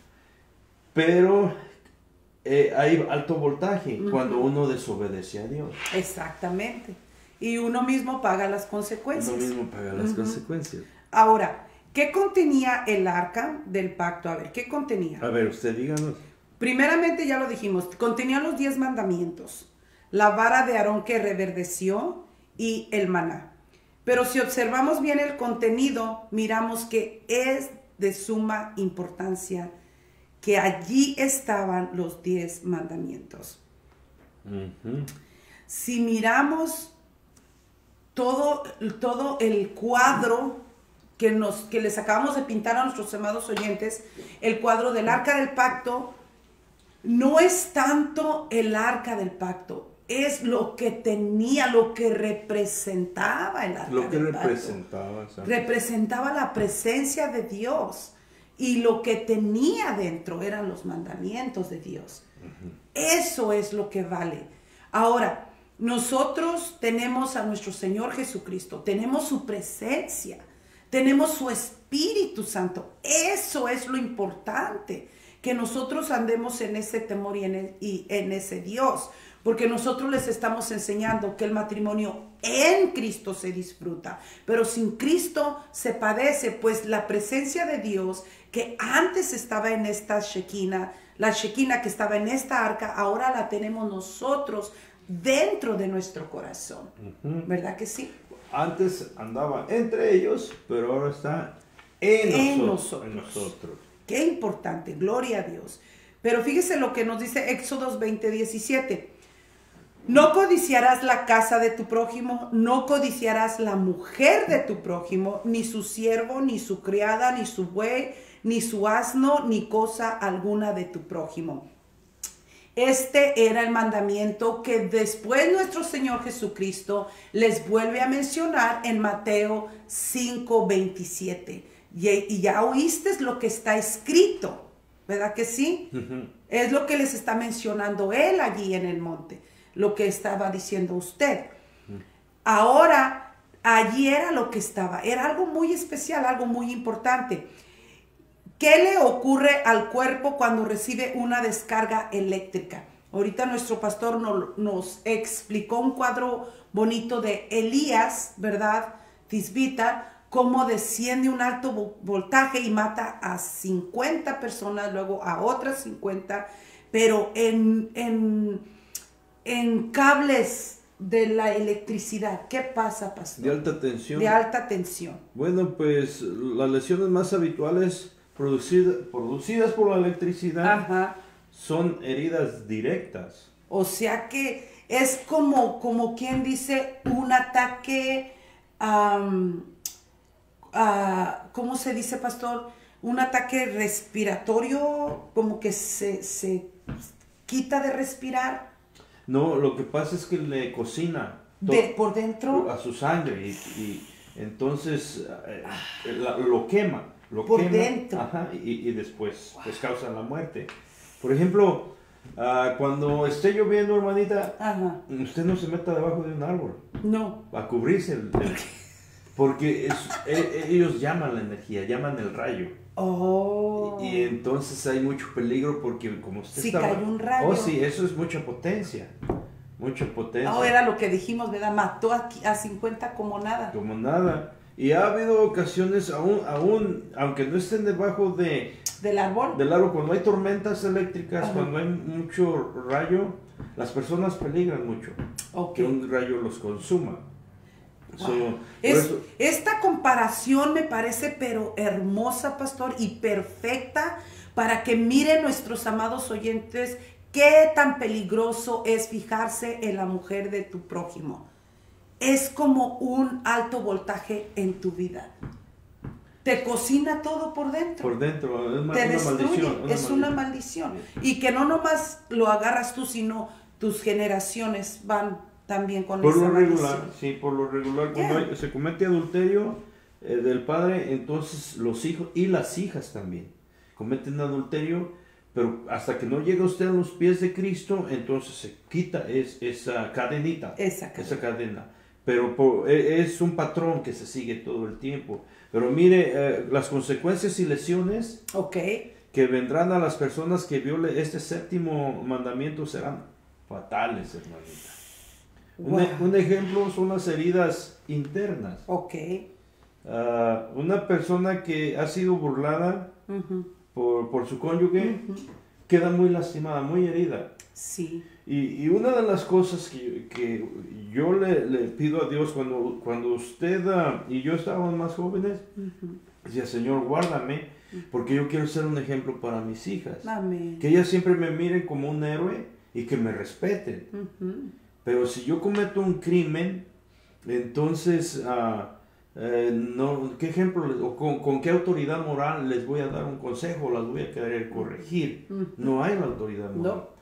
Pero eh, hay alto voltaje uh-huh. cuando uno desobedece a Dios. Exactamente. Y uno mismo paga las consecuencias. Uno mismo paga las uh-huh. consecuencias. Ahora, ¿qué contenía el arca del pacto? A ver, ¿qué contenía? A ver, usted díganos. Primeramente, ya lo dijimos, contenía los diez mandamientos, la vara de Aarón que reverdeció y el maná. Pero si observamos bien el contenido, miramos que es de suma importancia que allí estaban los diez mandamientos. Uh-huh. Si miramos todo, todo el cuadro que, nos, que les acabamos de pintar a nuestros amados oyentes, el cuadro del arca del pacto, no es tanto el arca del pacto, es lo que tenía, lo que representaba el arca lo que del representaba, pacto. Representaba la presencia de Dios, y lo que tenía dentro eran los mandamientos de Dios. Uh-huh. Eso es lo que vale. Ahora, nosotros tenemos a nuestro Señor Jesucristo, tenemos su presencia, tenemos su Espíritu Santo. Eso es lo importante, que nosotros andemos en ese temor y en, el, y en ese Dios, porque nosotros les estamos enseñando que el matrimonio en Cristo se disfruta, pero sin Cristo se padece, pues la presencia de Dios que antes estaba en esta Shekinah, la Shekinah que estaba en esta arca, ahora la tenemos nosotros dentro de nuestro corazón, uh-huh. ¿verdad que sí? Antes andaba entre ellos, pero ahora está en, en nosotros, nosotros. En nosotros. Qué importante, gloria a Dios. Pero fíjese lo que nos dice Éxodo veinte, diecisiete. No codiciarás la casa de tu prójimo, no codiciarás la mujer de tu prójimo, ni su siervo, ni su criada, ni su buey, ni su asno, ni cosa alguna de tu prójimo. Este era el mandamiento que después nuestro Señor Jesucristo les vuelve a mencionar en Mateo cinco, veintisiete. Y, y ya oíste lo que está escrito, ¿verdad que sí? Uh-huh. Es lo que les está mencionando él allí en el monte, lo que estaba diciendo usted. Uh-huh. Ahora, allí era lo que estaba, era algo muy especial, algo muy importante. ¿Qué le ocurre al cuerpo cuando recibe una descarga eléctrica? Ahorita nuestro pastor nos, nos explicó un cuadro bonito de Elías, ¿verdad? Tisbita, cómo desciende un alto voltaje y mata a cincuenta personas, luego a otras cincuenta, pero en, en, en cables de la electricidad. ¿Qué pasa, pastor? De alta tensión. De alta tensión. Bueno, pues las lesiones más habituales producidas, producidas por la electricidad Ajá. son heridas directas. O sea que es como, como quien dice, un ataque... Um, Uh, ¿cómo se dice, pastor? Un ataque respiratorio, como que se, se quita de respirar. No, lo que pasa es que le cocina de, por dentro a su sangre y, y entonces eh, la, lo quema, lo por quema, dentro. Ajá, y, y después wow. pues causa la muerte. Por ejemplo, uh, cuando esté lloviendo, hermanita, Ajá. usted no se meta debajo de un árbol. No. A cubrirse el, el porque es, eh, ellos llaman la energía, llaman el rayo. Oh. Y, y entonces hay mucho peligro porque como usted si está... cae un rayo. Oh, sí, eso es mucha potencia. Mucha potencia. Oh, era lo que dijimos, ¿verdad? Mató a, a cincuenta como nada. Como nada. Y ha habido ocasiones, aún, aún aunque no estén debajo de... ¿Del árbol? Del árbol, cuando hay tormentas eléctricas, Ajá. cuando hay mucho rayo, las personas peligran mucho. Okay. Que un rayo los consuma. Wow. So, es, eso, esta comparación me parece pero hermosa, pastor, y perfecta para que miren nuestros amados oyentes qué tan peligroso es fijarse en la mujer de tu prójimo. Es como un alto voltaje en tu vida. te cocina todo por dentro. Por dentro, es ma- Te una destruye, maldición. Una es una maldición. Y que no nomás lo agarras tú, sino tus generaciones van también con Por esa lo regular, maldición. sí, por lo regular, cuando Yeah. hay- se comete adulterio eh, del padre, entonces los hijos y las hijas también cometen adulterio, pero hasta que no llega usted a los pies de Cristo, entonces se quita es, esa cadenita, Esa cadena. esa cadena. Pero por- e- es un patrón que se sigue todo el tiempo. Pero mire, eh, las consecuencias y lesiones Ok. que vendrán a las personas que violen este séptimo mandamiento serán fatales, hermanita. Un, e- Wow. un ejemplo son las heridas internas. Ok. Ah, una persona que ha sido burlada Ujú. por, por su cónyuge Ujú. queda muy lastimada, muy herida. Sí. Y, y una de las cosas que, que yo le, le pido a Dios cuando, cuando usted ah, y yo estábamos más jóvenes, Ujú. decía, Señor, guárdame, porque yo quiero ser un ejemplo para mis hijas. Amén. Que ellas siempre me miren como un héroe y que me respeten. Ujú. Pero si yo cometo un crimen, entonces, ah, eh, no, ¿qué ejemplo les- o con, con qué autoridad moral les voy a dar un consejo? Las voy a querer corregir. Ujú. No hay la autoridad moral. No.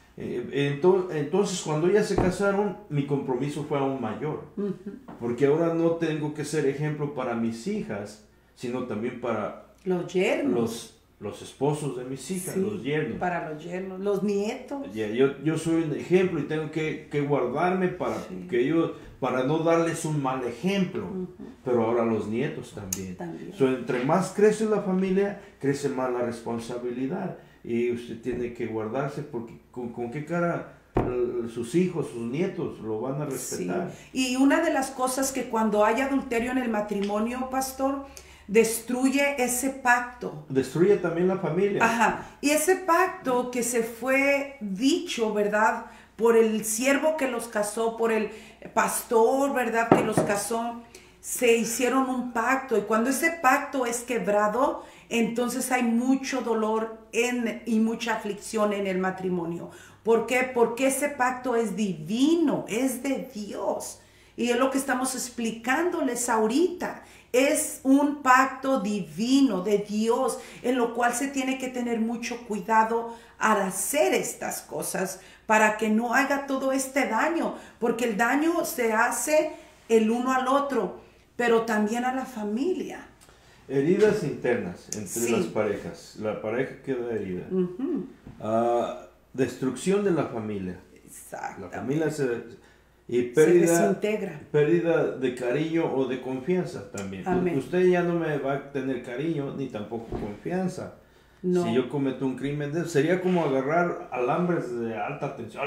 Eh, ento- entonces, cuando ellas se casaron, mi compromiso fue aún mayor. Ujú. Porque ahora no tengo que ser ejemplo para mis hijas, sino también para Los yernos. los, los esposos de mis hijas, Sí, los yernos. para los yernos. Los nietos. Ya, yo, yo soy un ejemplo y tengo que, que guardarme para Sí. que ellos, para no darles un mal ejemplo. Ujú. Pero ahora los nietos también. También. So, entre más crece la familia, crece más la responsabilidad. Y usted tiene que guardarse porque con, con qué cara eh, sus hijos, sus nietos lo van a respetar. Sí. Y una de las cosas que cuando hay adulterio en el matrimonio, pastor, destruye ese pacto. Destruye también la familia. Ajá. Y ese pacto que se fue dicho, ¿verdad? Por el siervo que los casó, por el pastor, ¿verdad? Que los casó, se hicieron un pacto. Y cuando ese pacto es quebrado, entonces hay mucho dolor en, y mucha aflicción en el matrimonio. ¿Por qué? Porque ese pacto es divino, es de Dios. Y es lo que estamos explicándoles ahorita. Es un pacto divino de Dios, en lo cual se tiene que tener mucho cuidado al hacer estas cosas para que no haga todo este daño, porque el daño se hace el uno al otro, pero también a la familia. Heridas internas entre Sí. las parejas. La pareja queda herida. Ujú. Ah, destrucción de la familia. La Exactamente. familia se... Y Se pérdida, desintegra. pérdida de cariño o de confianza también. Amén. Usted ya no me va a tener cariño ni tampoco confianza. No. Si yo cometo un crimen, de- sería como agarrar alambres de alta tensión,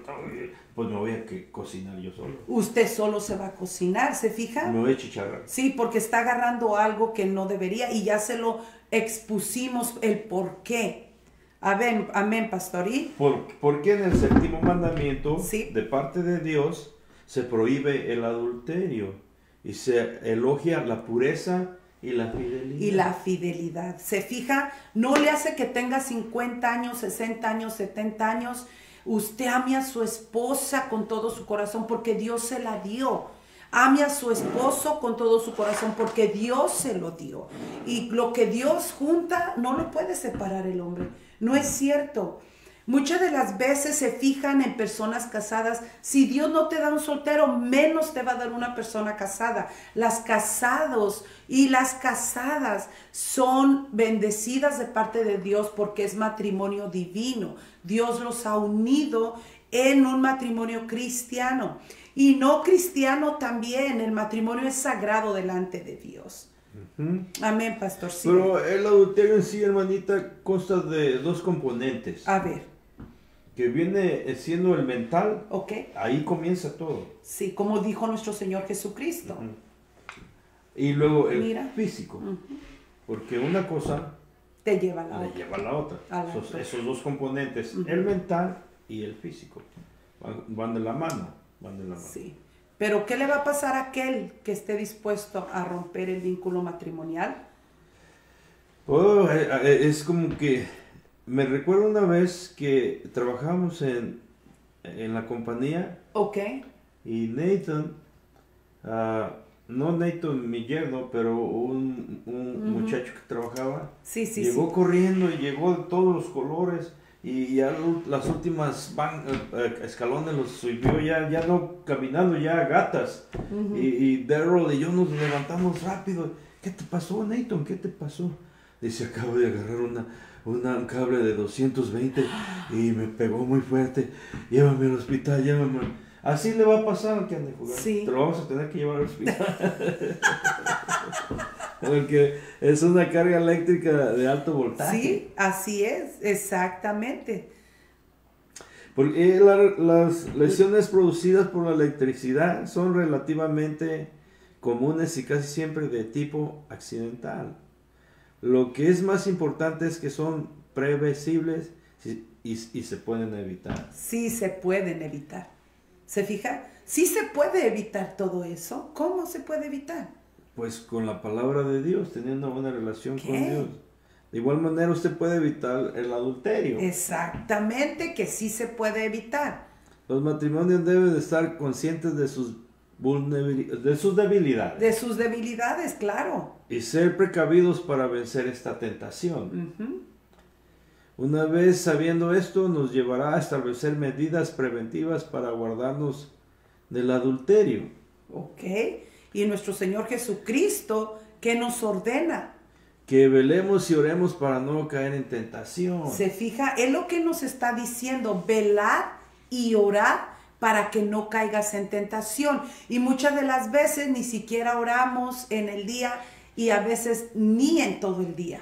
pues me voy a que cocinar yo solo. Usted solo se va a cocinar, ¿se fija? Me voy a chicharrar. Sí, porque está agarrando algo que no debería y ya se lo expusimos el por qué. Amén, amén, pastor. ¿Y? Por, porque en el séptimo mandamiento Sí. de parte de Dios se prohíbe el adulterio y se elogia la pureza y la fidelidad. Y la fidelidad. ¿Se fija? No le hace que tenga cincuenta años, sesenta años, setenta años. Usted ame a su esposa con todo su corazón porque Dios se la dio. Ame a su esposo con todo su corazón porque Dios se lo dio. Y lo que Dios junta no lo puede separar el hombre. No es cierto. Muchas de las veces se fijan en personas casadas. Si Dios no te da un soltero, menos te va a dar una persona casada. Las casados y las casadas son bendecidas de parte de Dios porque es matrimonio divino. Dios los ha unido en un matrimonio cristiano. Y no cristiano también. El matrimonio es sagrado delante de Dios. Ujú. Amén, pastor. Sí. Pero el adulterio en sí, hermanita, consta de dos componentes. A ver, Que viene siendo el mental, ¿ok? ahí comienza todo. Sí, como dijo nuestro Señor Jesucristo. Ujú. Y luego el Mira. físico. Ujú. Porque una cosa Te lleva a la le otra. lleva a la otra. A la esos, otra. esos dos componentes, Ujú. el mental y el físico, van, van de la mano. Van de la mano. Sí. Pero ¿qué le va a pasar a aquel que esté dispuesto a romper el vínculo matrimonial? Oh, eh, eh, es como que me recuerdo una vez que trabajamos en, en la compañía Ok. y Nathan ah, no Nathan, mi yerno, pero un, un uh-huh. muchacho que trabajaba, sí, sí, llegó sí. corriendo y llegó de todos los colores y ya las últimas van, eh, escalones los subió ya, ya no caminando, ya a gatas. Uh-huh. Y, y Daryl y yo nos levantamos rápido. ¿Qué te pasó, Nathan? ¿Qué te pasó? Dice, acabo de agarrar una, una, un cable de doscientos veinte y me pegó muy fuerte. Llévame al hospital, llévame. Así le va a pasar al que ande jugando. Sí. Te lo vamos a tener que llevar al hospital. Porque es una carga eléctrica de alto voltaje. Sí, así es, exactamente. Porque la, las lesiones producidas por la electricidad son relativamente comunes y casi siempre de tipo accidental. Lo que es más importante es que son previsibles y, y, y se pueden evitar. Sí, se pueden evitar. ¿Se fija? Sí se puede evitar todo eso. ¿Cómo se puede evitar? Pues con la palabra de Dios, teniendo una buena relación ¿Qué? con Dios. De igual manera usted puede evitar el adulterio. Exactamente, que sí se puede evitar. Los matrimonios deben de estar conscientes de sus, de sus debilidades. De sus debilidades, claro. Y ser precavidos para vencer esta tentación. Uh-huh. Una vez sabiendo esto, nos llevará a establecer medidas preventivas para guardarnos del adulterio. Ok. Y nuestro Señor Jesucristo, ¿qué nos ordena? Que velemos y oremos para no caer en tentación. Se fija, es lo que nos está diciendo, velar y orar para que no caigas en tentación. Y muchas de las veces ni siquiera oramos en el día y a veces ni en todo el día.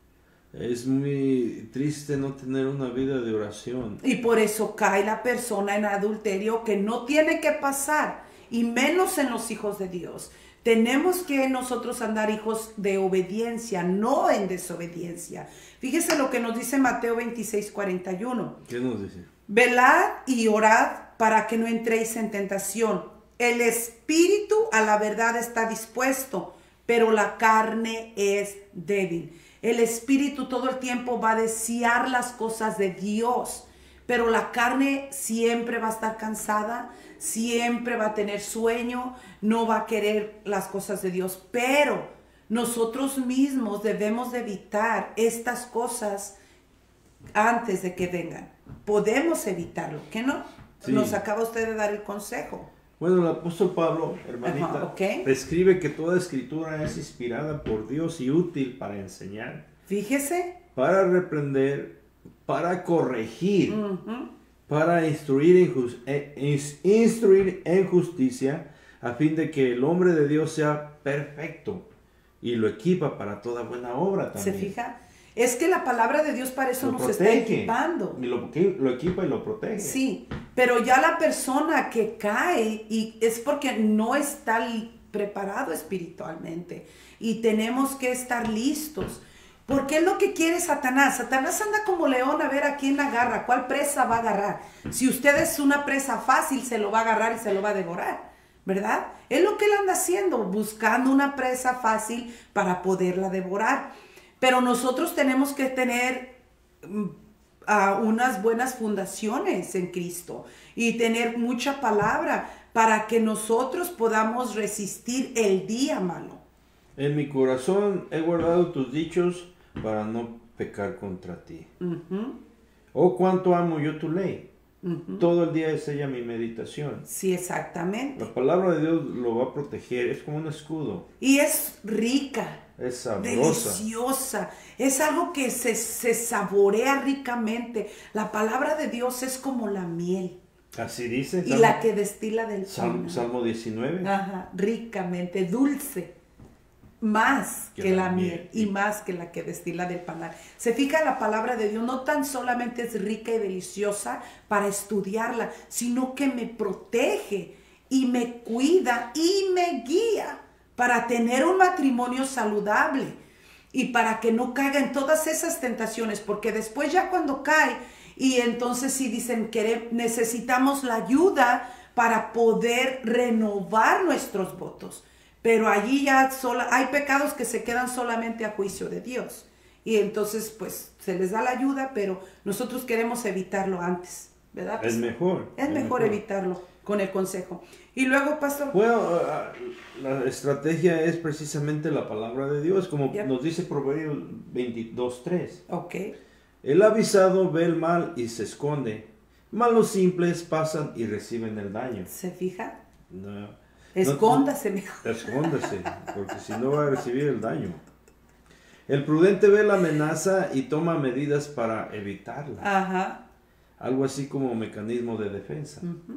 Es muy triste no tener una vida de oración. Y por eso cae la persona en adulterio, que no tiene que pasar, y menos en los hijos de Dios. Tenemos que nosotros andar hijos de obediencia, no en desobediencia. Fíjese lo que nos dice Mateo veintiséis, cuarenta y uno. ¿Qué nos dice? Velad y orad para que no entréis en tentación. El espíritu a la verdad está dispuesto, pero la carne es débil. El espíritu todo el tiempo va a desear las cosas de Dios, pero la carne siempre va a estar cansada, siempre va a tener sueño, no va a querer las cosas de Dios. Pero nosotros mismos debemos de evitar estas cosas antes de que vengan. Podemos evitarlo, ¿qué no? Sí. Nos acaba usted de dar el consejo. Bueno, el apóstol Pablo, hermanita, Ajá, okay. escribe que toda escritura es inspirada por Dios y útil para enseñar. Fíjese. Para reprender, para corregir, Uh-huh. para instruir en, just, eh, instruir en justicia, a fin de que el hombre de Dios sea perfecto y lo equipa para toda buena obra también. ¿Se fija? Es que la palabra de Dios para eso lo nos protege, está equipando. Y lo, lo equipa y lo protege. Sí, pero ya la persona que cae y es porque no está preparado espiritualmente. Y tenemos que estar listos. Porque es lo que quiere Satanás. Satanás anda como león a ver a quién agarra, cuál presa va a agarrar. Si usted es una presa fácil, se lo va a agarrar y se lo va a devorar, ¿verdad? Es lo que él anda haciendo, buscando una presa fácil para poderla devorar. Pero nosotros tenemos que tener uh, unas buenas fundaciones en Cristo y tener mucha palabra para que nosotros podamos resistir el día malo. En mi corazón he guardado tus dichos para no pecar contra ti. Uh-huh. Oh, cuánto amo yo tu ley. Uh-huh. Todo el día es ella mi meditación. Sí, exactamente. La palabra de Dios lo va a proteger, es como un escudo. Y es rica. Es sabrosa. Deliciosa. Es algo que se, se saborea ricamente. La palabra de Dios es como la miel. Así dice. Y la que destila del Salmo, Salmo diecinueve. Ajá, ricamente, dulce. Más que, que la, la miel, miel y más que la que destila del panal. Se fija, la palabra de Dios no tan solamente es rica y deliciosa para estudiarla, sino que me protege y me cuida y me guía para tener un matrimonio saludable y para que no caiga en todas esas tentaciones, porque después ya cuando cae y entonces sí dicen que necesitamos la ayuda para poder renovar nuestros votos. Pero allí ya sola, hay pecados que se quedan solamente a juicio de Dios. Y entonces pues se les da la ayuda, pero nosotros queremos evitarlo antes. ¿verdad? Es mejor. Es, es mejor, mejor evitarlo con el consejo. Y luego, pastor. Bueno, la estrategia es precisamente la palabra de Dios, como yep. nos dice Proverbios veintidós tres. Ok. El avisado ve el mal y se esconde, mas los simples pasan y reciben el daño. ¿Se fija? No. Escóndase no, mejor. Escóndase, porque si no va a recibir el daño. El prudente ve la amenaza y toma medidas para evitarla. Ajá. Algo así como mecanismo de defensa. Uh-huh.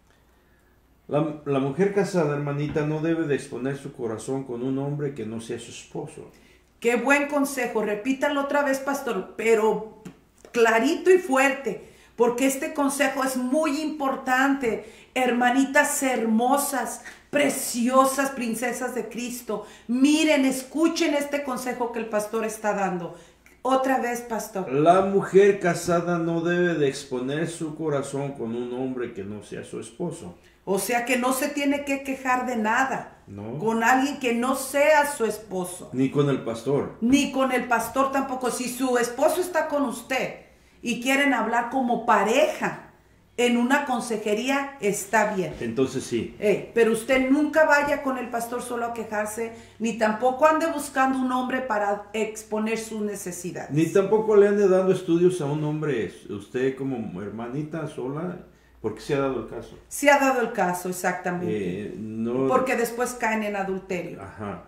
La, la mujer casada, hermanita, no debe de exponer su corazón con un hombre que no sea su esposo. Qué buen consejo, repítalo otra vez, pastor, pero clarito y fuerte, porque este consejo es muy importante. Hermanitas hermosas, preciosas princesas de Cristo, miren, escuchen este consejo que el pastor está dando. Otra vez, pastor. La mujer casada no debe de exponer su corazón con un hombre que no sea su esposo. O sea que no se tiene que quejar de nada. No. Con alguien que no sea su esposo. Ni con el pastor. Ni con el pastor tampoco. Si su esposo está con usted y quieren hablar como pareja en una consejería, está bien. Entonces sí. Eh, pero usted nunca vaya con el pastor solo a quejarse, ni tampoco ande buscando un hombre para exponer sus necesidades. Ni tampoco le ande dando estudios a un hombre, usted como hermanita sola. Porque se ha dado el caso. Se ha dado el caso, exactamente. Eh, no... Porque después caen en adulterio. Ajá.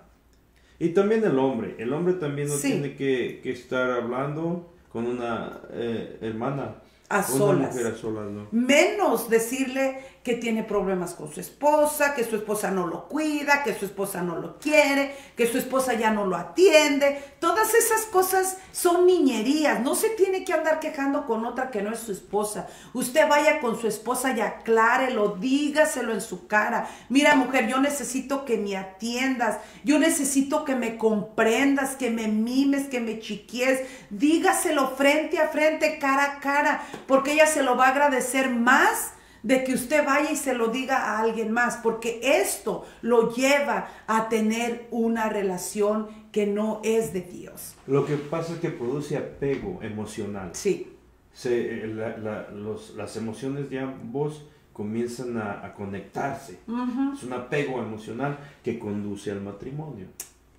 Y también el hombre. El hombre también no sí. tiene que, que estar hablando con una eh, hermana. A solas. Una mujer a solas, ¿no? Menos decirle que tiene problemas con su esposa, que su esposa no lo cuida, que su esposa no lo quiere, que su esposa ya no lo atiende. Todas esas cosas son niñerías. No se tiene que andar quejando con otra que no es su esposa. Usted vaya con su esposa y aclárelo, dígaselo en su cara. Mira, mujer, yo necesito que me atiendas. Yo necesito que me comprendas, que me mimes, que me chiquies. Dígaselo frente a frente, cara a cara, porque ella se lo va a agradecer más de que usted vaya y se lo diga a alguien más, porque esto lo lleva a tener una relación que no es de Dios. Lo que pasa es que produce apego emocional. Sí. Se, la, la, los, las emociones de ambos comienzan a, a conectarse. Uh-huh. Es un apego emocional que conduce al matrimonio.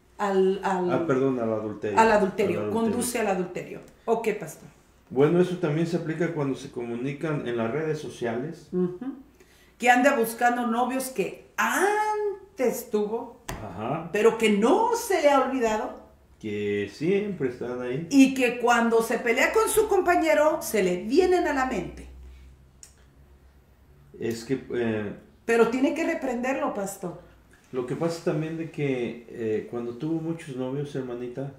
Al, al, ah, perdón, al adulterio. Al adulterio, al adulterio. Conduce al adulterio. Ok, pastor. Bueno, eso también se aplica cuando se comunican en las redes sociales. Uh-huh. Que anda buscando novios que antes tuvo, Ajá. pero que no se le ha olvidado. Que siempre están ahí. Y que cuando se pelea con su compañero, se le vienen a la mente. Es que... Eh, pero tiene que reprenderlo, pastor. Lo que pasa también de que eh, cuando tuvo muchos novios, hermanita...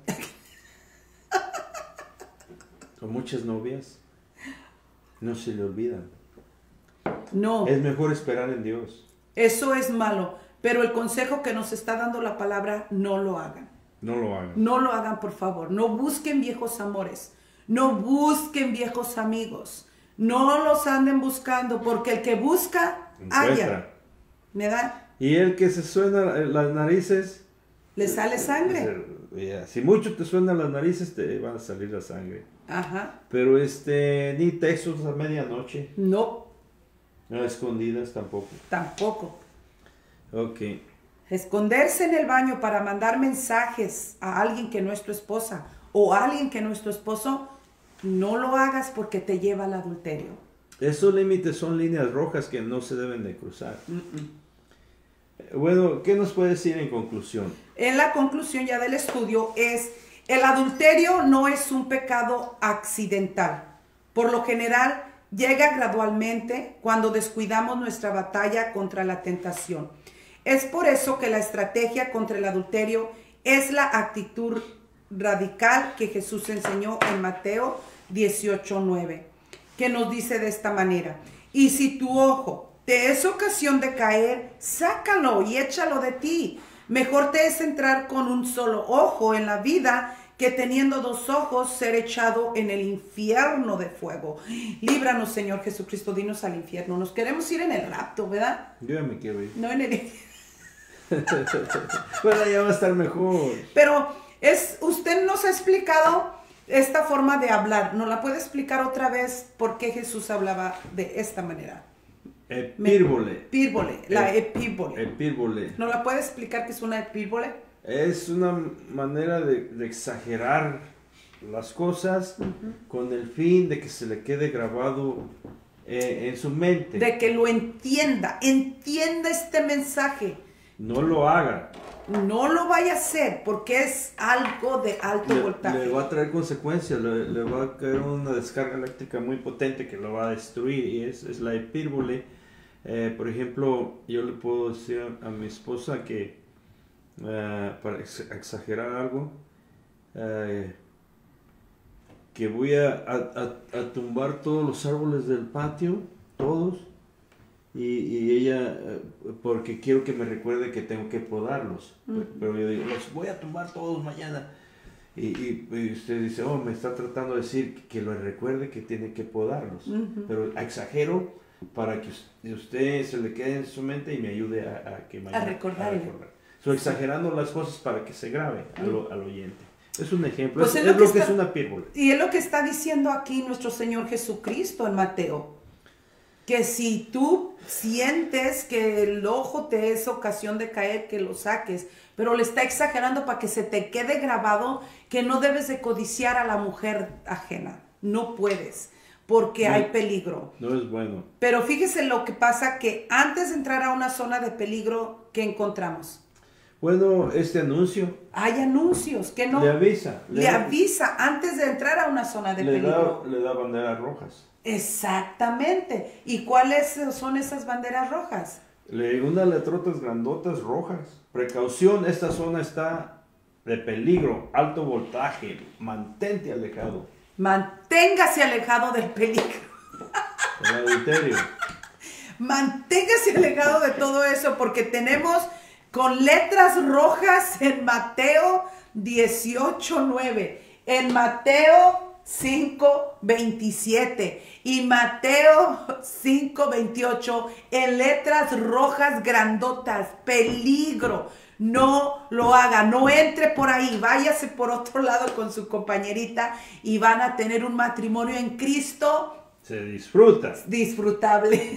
con muchas novias, no se le olvidan. No. Es mejor esperar en Dios. Eso es malo, pero el consejo que nos está dando la palabra, no lo hagan. No lo hagan. No lo hagan, por favor. No busquen viejos amores. No busquen viejos amigos. No los anden buscando, porque el que busca, halla. ¿Me da? Y el que se suena las narices... ¿Le sale sangre? Yeah. Si mucho te suenan las narices, te van a salir la sangre. Ajá. Pero este, ni textos a medianoche. No. No, escondidas tampoco. Tampoco. Ok. Esconderse en el baño para mandar mensajes a alguien que no es tu esposa o a alguien que no es tu esposo, no lo hagas porque te lleva al adulterio. Esos límites son líneas rojas que no se deben de cruzar. Uh-uh. Bueno, ¿qué nos puede decir en conclusión? En la conclusión ya del estudio es, el adulterio no es un pecado accidental. Por lo general, llega gradualmente cuando descuidamos nuestra batalla contra la tentación. Es por eso que la estrategia contra el adulterio es la actitud radical que Jesús enseñó en Mateo dieciocho nueve, que nos dice de esta manera: y si tu ojo te es ocasión de caer, sácalo y échalo de ti. Mejor te es entrar con un solo ojo en la vida que teniendo dos ojos ser echado en el infierno de fuego. Líbranos, Señor Jesucristo, dinos al infierno. Nos queremos ir en el rapto, ¿verdad? Yo ya me quiero ir. No en el... Bueno, ya va a estar mejor. Pero es, usted nos ha explicado esta forma de hablar, ¿nos la puede explicar otra vez por qué Jesús hablaba de esta manera? Epírbole. Epírbole, la epírbole. Epírbole. ¿Nos la puede explicar qué es una epírbole? Es una manera de, de exagerar las cosas uh-huh. con el fin de que se le quede grabado eh, en su mente. De que lo entienda, entienda este mensaje. No lo haga. No lo vaya a hacer porque es algo de alto le, voltaje. Le va a traer consecuencias, le, le va a caer una descarga eléctrica muy potente que lo va a destruir y es, es la epírbole. Eh, por ejemplo, yo le puedo decir a mi esposa que uh, para ex exagerar algo, uh, que voy a, a, a tumbar todos los árboles del patio, todos, y, y ella, uh, porque quiero que me recuerde que tengo que podarlos, uh-huh. pero yo digo, los voy a tumbar todos mañana. Y, y, y usted dice, oh, me está tratando de decir que, que lo recuerde que tiene que podarlos, uh-huh. pero exagero para que usted se le quede en su mente y me ayude a, a que mañana, a recordar. So, exagerando las cosas para que se grabe al, al oyente. Es un ejemplo, pues es, es, lo, es que, lo que está, es una epírbole. Y es lo que está diciendo aquí nuestro Señor Jesucristo en Mateo. Que si tú sientes que el ojo te es ocasión de caer, que lo saques. Pero le está exagerando para que se te quede grabado que no debes de codiciar a la mujer ajena. No puedes. Porque no, hay peligro. No es bueno. Pero fíjese lo que pasa, que antes de entrar a una zona de peligro, ¿qué encontramos? Bueno, este anuncio. Hay anuncios que no. Le avisa. Le, le avisa antes de entrar a una zona de le peligro. Da, le da banderas rojas. Exactamente. ¿Y cuáles son esas banderas rojas? Le unas letrotas grandotas rojas. Precaución, esta zona está de peligro, alto voltaje, mantente alejado. Manténgase alejado del peligro. El adulterio. Manténgase alejado de todo eso porque tenemos con letras rojas en Mateo dieciocho nueve, en Mateo cinco veintisiete y Mateo cinco veintiocho en letras rojas grandotas. Peligro. No lo haga, no entre por ahí, váyase por otro lado con su compañerita y van a tener un matrimonio en Cristo. Se disfruta. Disfrutable.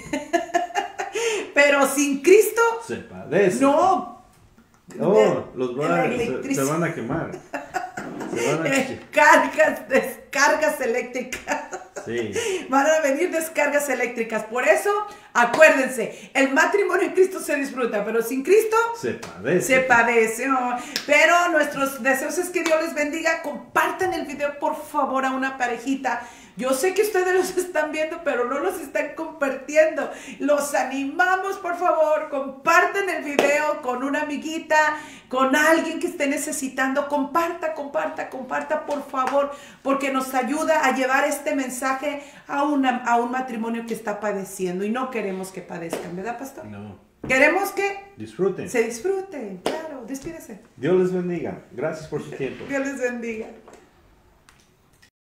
Pero sin Cristo. Se padece. No. Oh, los van, se, se van a quemar. Se van a... Descargas, descargas eléctricas. Sí. Van a venir descargas eléctricas. Por eso, acuérdense, el matrimonio en Cristo se disfruta, pero sin Cristo se padece. Se padece. Oh. Pero nuestros deseos es que Dios les bendiga. Compartan el video, por favor, a una parejita. Yo sé que ustedes los están viendo, pero no los están compartiendo. Los animamos, por favor, compartan el video con una amiguita, con alguien que esté necesitando. Comparta, comparta, comparta, por favor, porque nos ayuda a llevar este mensaje a, una, a un matrimonio que está padeciendo. Y no queremos que padezcan, ¿verdad, pastor? No. Queremos que disfruten. Se disfruten, claro, despídese. Dios les bendiga. Gracias por su tiempo. Dios les bendiga.